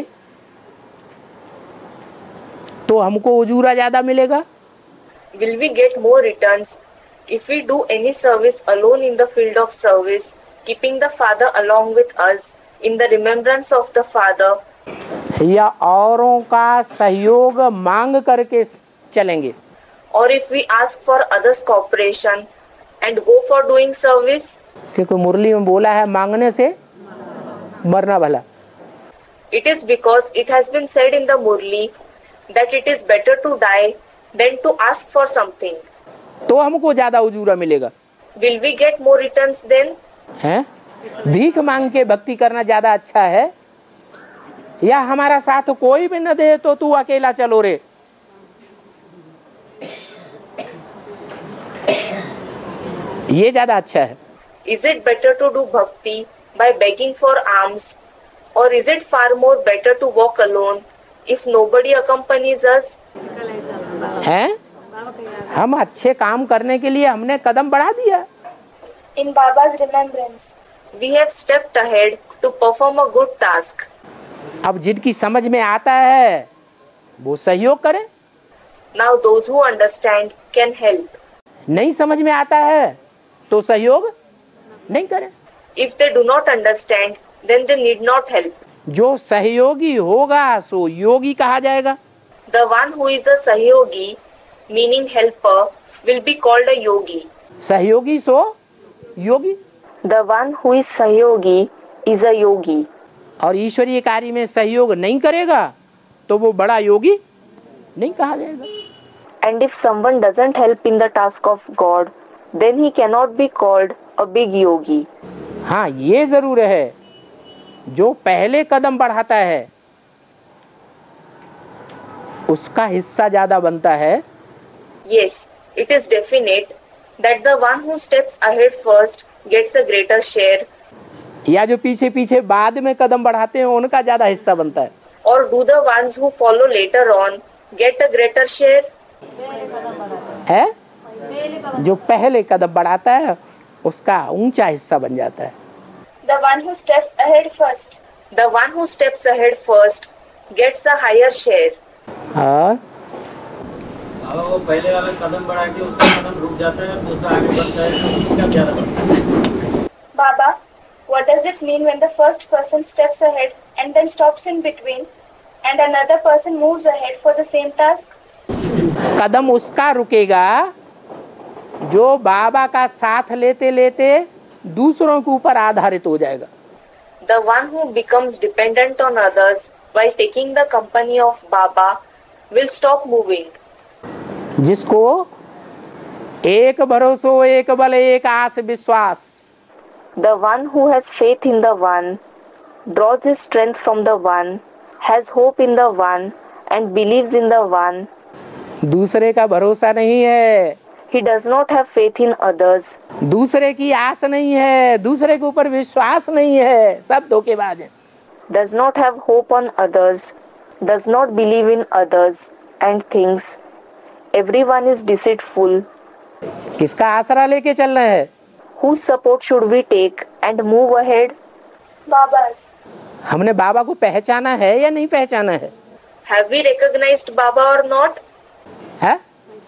तो हमको उजूरा ज्यादा मिलेगा। Will we get more returns if we do any service alone in the field of service, keeping the Father along with us in the remembrance of the Father? या औरों का सहयोग मांग करके चलेंगे? Or if we ask for others' cooperation and go for doing service? क्योंकि मुरली में बोला है मांगने से मरना भला। It is because it has been said in the Murli that it is better to die than to ask for something. तो हमको ज्यादा उजूरा मिलेगा। Will we get more returns then? हैं? भीख मांग के भक्ति करना ज्यादा अच्छा है या हमारा साथ कोई भी न दे तो तू अकेला चलो रे? ये ज्यादा अच्छा है। Is it better to do bhakti by begging for alms, or is it far more better to walk alone if nobody accompanies us? हैं? हम अच्छे काम करने के लिए हमने कदम बढ़ा दिया। In Baba's remembrance, We have stepped ahead to perform a good task. अब जिनकी समझ में आता है वो सहयोग करें, Now those who understand can help. नहीं समझ में आता है तो सहयोग नहीं करें। If they do not understand, then they need not help. जो सहयोगी होगा सो योगी कहा जाएगा। The one who is a Sahyogi, meaning helper, will be called a Yogi. सहयोगी सो योगी। The one who is Sahyogi is a Yogi. और ईश्वरीय कार्य में सहयोग नहीं करेगा तो वो बड़ा योगी नहीं कहा जाएगा। And if someone doesn't help in the task of God, then he cannot be called a big yogi. हाँ, ये जरूर है, जो पहले कदम बढ़ाता है उसका हिस्सा ज्यादा बनता है। Yes, it is definite that the one who steps ahead first gets a greater share. या जो पीछे पीछे बाद में कदम बढ़ाते हैं उनका ज्यादा हिस्सा बनता है। Or do the ones who follow later on get a greater share? है? जो पहले कदम बढ़ाता है उसका ऊंचा हिस्सा बन जाता है। the one who steps ahead first, The one who steps ahead first gets a higher share. और बाबा वो पहले वाला कदम बढ़ा के उसका कदम रुक जाता है, दूसरा आगे बढ़ता है, तो इसका ज्यादा बढ़ता है। Baba, what does it mean when the first person steps ahead and then stops in between and another person moves ahead for the same task? कदम उसका रुकेगा जो बाबा का साथ लेते लेते दूसरों के ऊपर आधारित हो जाएगा। The one who becomes dependent on others while taking the company of Baba will stop moving. जिसको एक भरोसो एक बल एक आस विश्वास, The one who has faith in the one, draws his strength from the one, has hope in the one, and believes in the one. दूसरे का भरोसा नहीं है, He does not have faith in others. दूसरे की आस नहीं है, दूसरे के ऊपर विश्वास नहीं है, सब धोखेबाज हैं। Does not have hope on others, does not believe in others, and thinks everyone is deceitful. किसका आसरा लेके चलना है? Whose support should we take and move ahead? Baba's. हमने बाबा को पहचाना है या नहीं पहचाना है? Have we recognized Baba or not? है?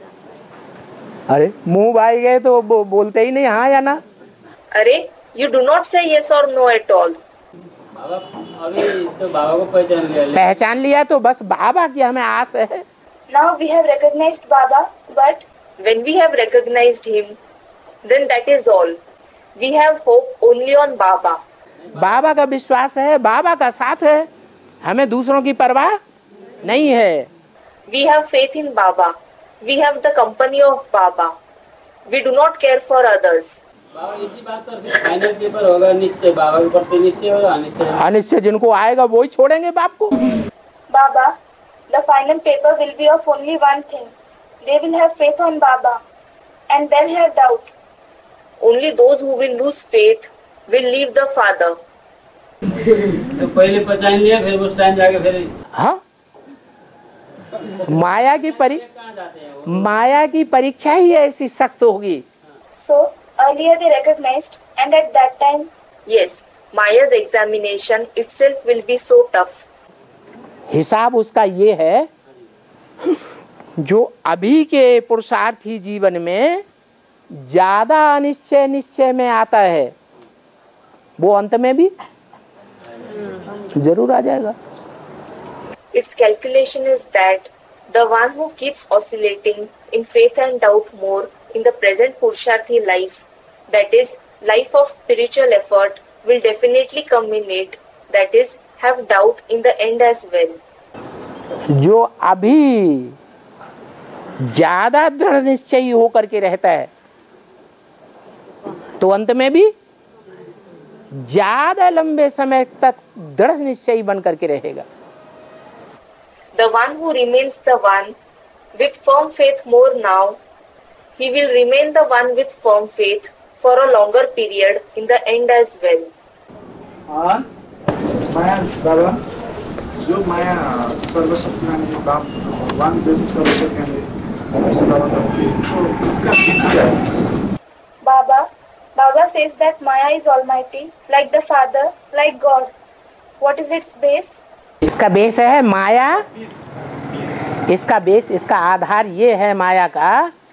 अरे मुंह भाई गए तो बो, बोलते ही नहीं हाँ या ना। अरे, you do not say yes or no at all. बाबा अभी तो बाबा को पहचान लिया, पहचान लिया तो बस बाबा की हमें आस है। Now we have recognized Baba, but When we have recognized him, then that is all. We have hope only on Baba. बाबा का विश्वास है, बाबा का साथ है, हमें दूसरों की परवाह नहीं है। We have faith in Baba. We have the company of Baba. We do not care for others. बाबा इसी बात पर फिर फाइनल पेपर होगा निश्चय, बाबा के प्रति निश्चय और अनिश्चय। अनिश्चय जिनको आएगा वो ही छोड़ेंगे बाप को। Baba, the final paper will be of only one thing. They will have faith on Baba and then have doubt. Only those who will lose faith will leave the Father. तो पहले पहचान लिया, फिर उस टाइम जाके फिर हाँ, माया की परी माया की परीक्षा ही ऐसी सख्त होगी। So, earlier they recognized and at that time, Yes, Maya's examination itself will be so tough. हिसाब उसका ये है, जो अभी के पुरुषार्थी जीवन में ज्यादा अनिश्चय निश्चय में आता है, वो अंत में भी जरूर आ जाएगा। Its calculation is that the one who keeps oscillating in faith and doubt more in the present Purusharthi life, that is, life of spiritual effort, will definitely culminate, that is, have doubt in the end as well. जो अभी ज्यादा दृढ़ निश्चयी होकर के रहता है, तो अंत में भी ज्यादा लंबे समय तक दृढ़ निश्चयी बन करके रहेगा। The one who remains the one with firm faith more now, he will remain the one with firm faith for a longer period in the end as well. और माया बाबा, जो माया सर्वशक्तिमान है, बाप भगवान जैसे सर्वशक्तिमान है, वैसे बाबा करते हैं, तो इसका बीज क्या है? Baba, Baba says that Maya is almighty, like the Father, like God. What is its base? इसका बेस है माया, इसका बेस, इसका आधार ये है माया का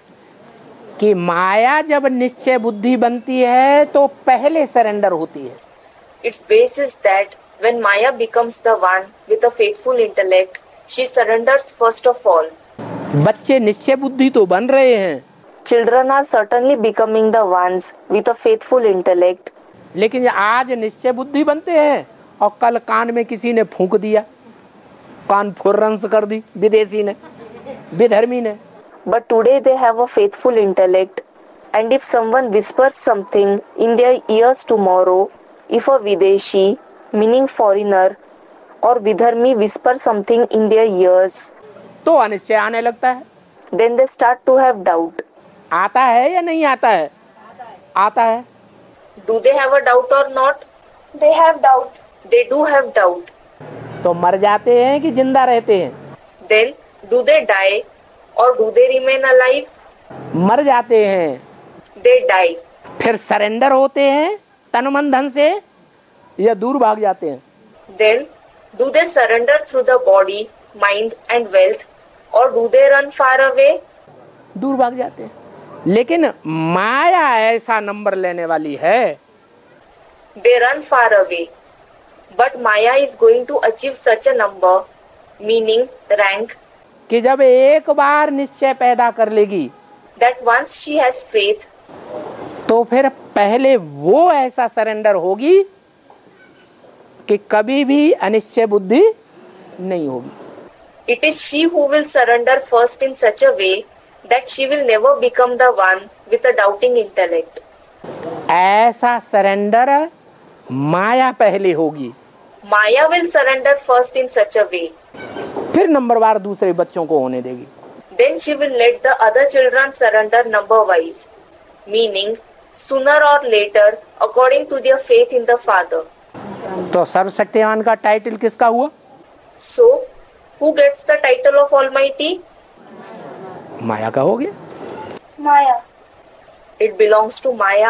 कि माया जब निश्चय बुद्धि बनती है तो पहले सरेंडर होती है। Its base is that when Maya becomes the one with a faithful intellect, she surrenders first of all. बच्चे निश्चय बुद्धि तो बन रहे हैं, Children are certainly becoming the ones with a faithful intellect. लेकिन आज निश्चय बुद्धि बनते हैं और कल कान में किसी ने फूंक दिया, कान फुर्रंस कर दी विदेशी ने, विधर्मी ने। But today they have a faithful intellect, and if someone whispers something in their ears tomorrow, if a Videshi, meaning foreigner, or Vidharmi whisper something in their ears, तो अनिश्चय आने लगता है। then they start to have doubt. आता है या नहीं आता है? आता है। Do they have a doubt or not? They have doubt. They do have doubt. तो मर जाते हैं कि जिंदा रहते हैं? Then do they die or do they remain alive? मर जाते हैं। They die. फिर सरेंडर होते हैं तन मन धन से या दूर भाग जाते हैं? Then do they surrender through the body, mind and wealth, or do they run far away? दूर भाग जाते हैं। लेकिन माया ऐसा नंबर लेने वाली है, They run far away. But Maya is going to achieve such a number, meaning rank, कि जब एक बार निश्चय पैदा कर लेगी that once she has faith, तो फिर पहले वो ऐसा सरेंडर होगी कि कभी भी अनिश्चय बुद्धि नहीं होगी। it is she who will surrender first in such a way that she will never become the one with a doubting intellect. ऐसा सरेंडर माया पहले होगी, Maya will surrender first in such a way. फिर नंबरवार दूसरे बच्चों को होने देगी। Then she will let the other children surrender number wise, meaning sooner or later according to their faith in the Father. तो सर्वशक्तिमान का टाइटल किसका हुआ? So, who gets the title of Almighty? माया का हो गया। Maya. It belongs to Maya.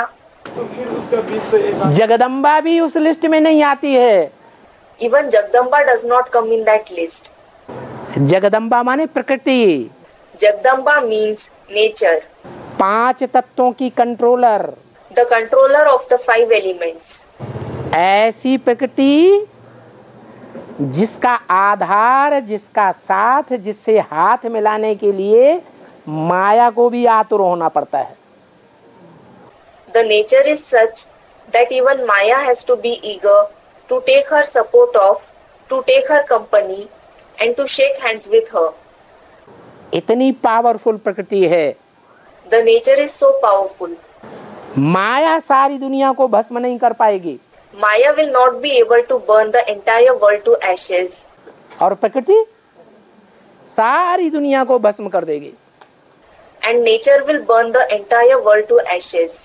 Jagdamba भी उस लिस्ट में नहीं आती है। Even Jagdamba does not come in that list. Jagdamba माने प्रकृति, Jagdamba means nature, पांच तत्वों की controller, the controller of the five elements. ऐसी प्रकृति जिसका आधार, जिसका साथ, जिससे हाथ मिलाने के लिए माया को भी आतुर होना पड़ता है। The nature is such that even Maya has to be eager to take her support of, to take her company and to shake hands with her. इतनी पावरफुल प्रकृति है, The nature is so powerful. माया सारी दुनिया को भस्म नहीं कर पाएगी, Maya will not be able to burn the entire world to ashes. और प्रकृति सारी दुनिया को भस्म कर देगी. And nature will burn the entire world to ashes.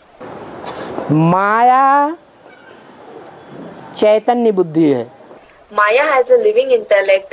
माया चैतन्य बुद्धि है, Maya has a living intellect.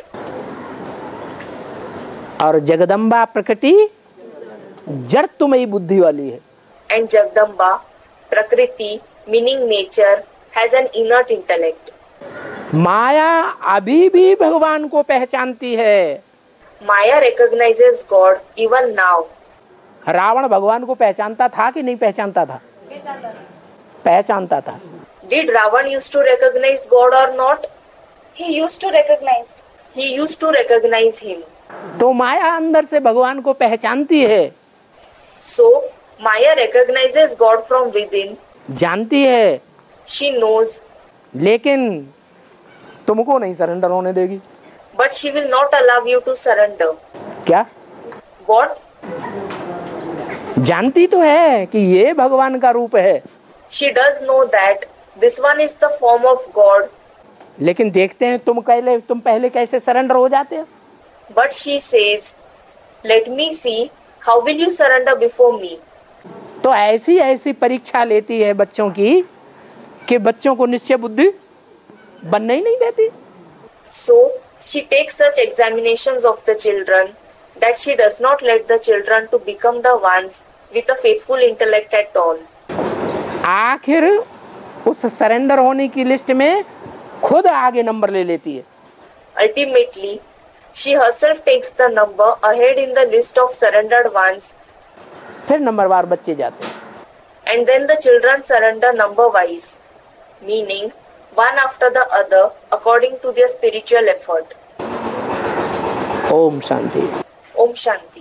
और जगदम्बा प्रकृति जड़त्वमयी बुद्धि वाली है. And Jagdamba, Prakriti, meaning nature, has an inert intellect. माया अभी भी भगवान को पहचानती है. Maya recognizes God even now. Ravan भगवान को पहचानता था कि नहीं पहचानता था? पहचानता था. Did Ravan used to recognize God or not? He used to recognize. He used to recognize him. तो माया अंदर से भगवान को पहचानती है, So, Maya recognizes God from within. जानती है, She knows, लेकिन तुमको नहीं सरेंडर होने देगी. but she will not allow you to surrender. क्या? What? जानती तो है कि ये भगवान का रूप है, She does know that this one is the form of God, लेकिन देखते हैं तुम पहले तुम पहले कैसे सरेंडर हो जाते हो. but she says, let me see, how will you surrender before me? तो ऐसी ऐसी परीक्षा लेती है बच्चों की कि बच्चों को निश्चय बुद्धि बनने ही नहीं देती. So, she takes such examinations of the children that she does not let the children to become the ones with a faithful intellect at all. आखिर उस सरेंडर होने की लिस्ट में खुद आगे नंबर ले लेती है. Ultimately, she herself takes the number ahead in the list of surrendered ones, फिर नंबरवार बच्चे जाते हैं. and then the children surrender number wise, meaning one after the other according to their spiritual effort. Om Shanti. Om Shanti.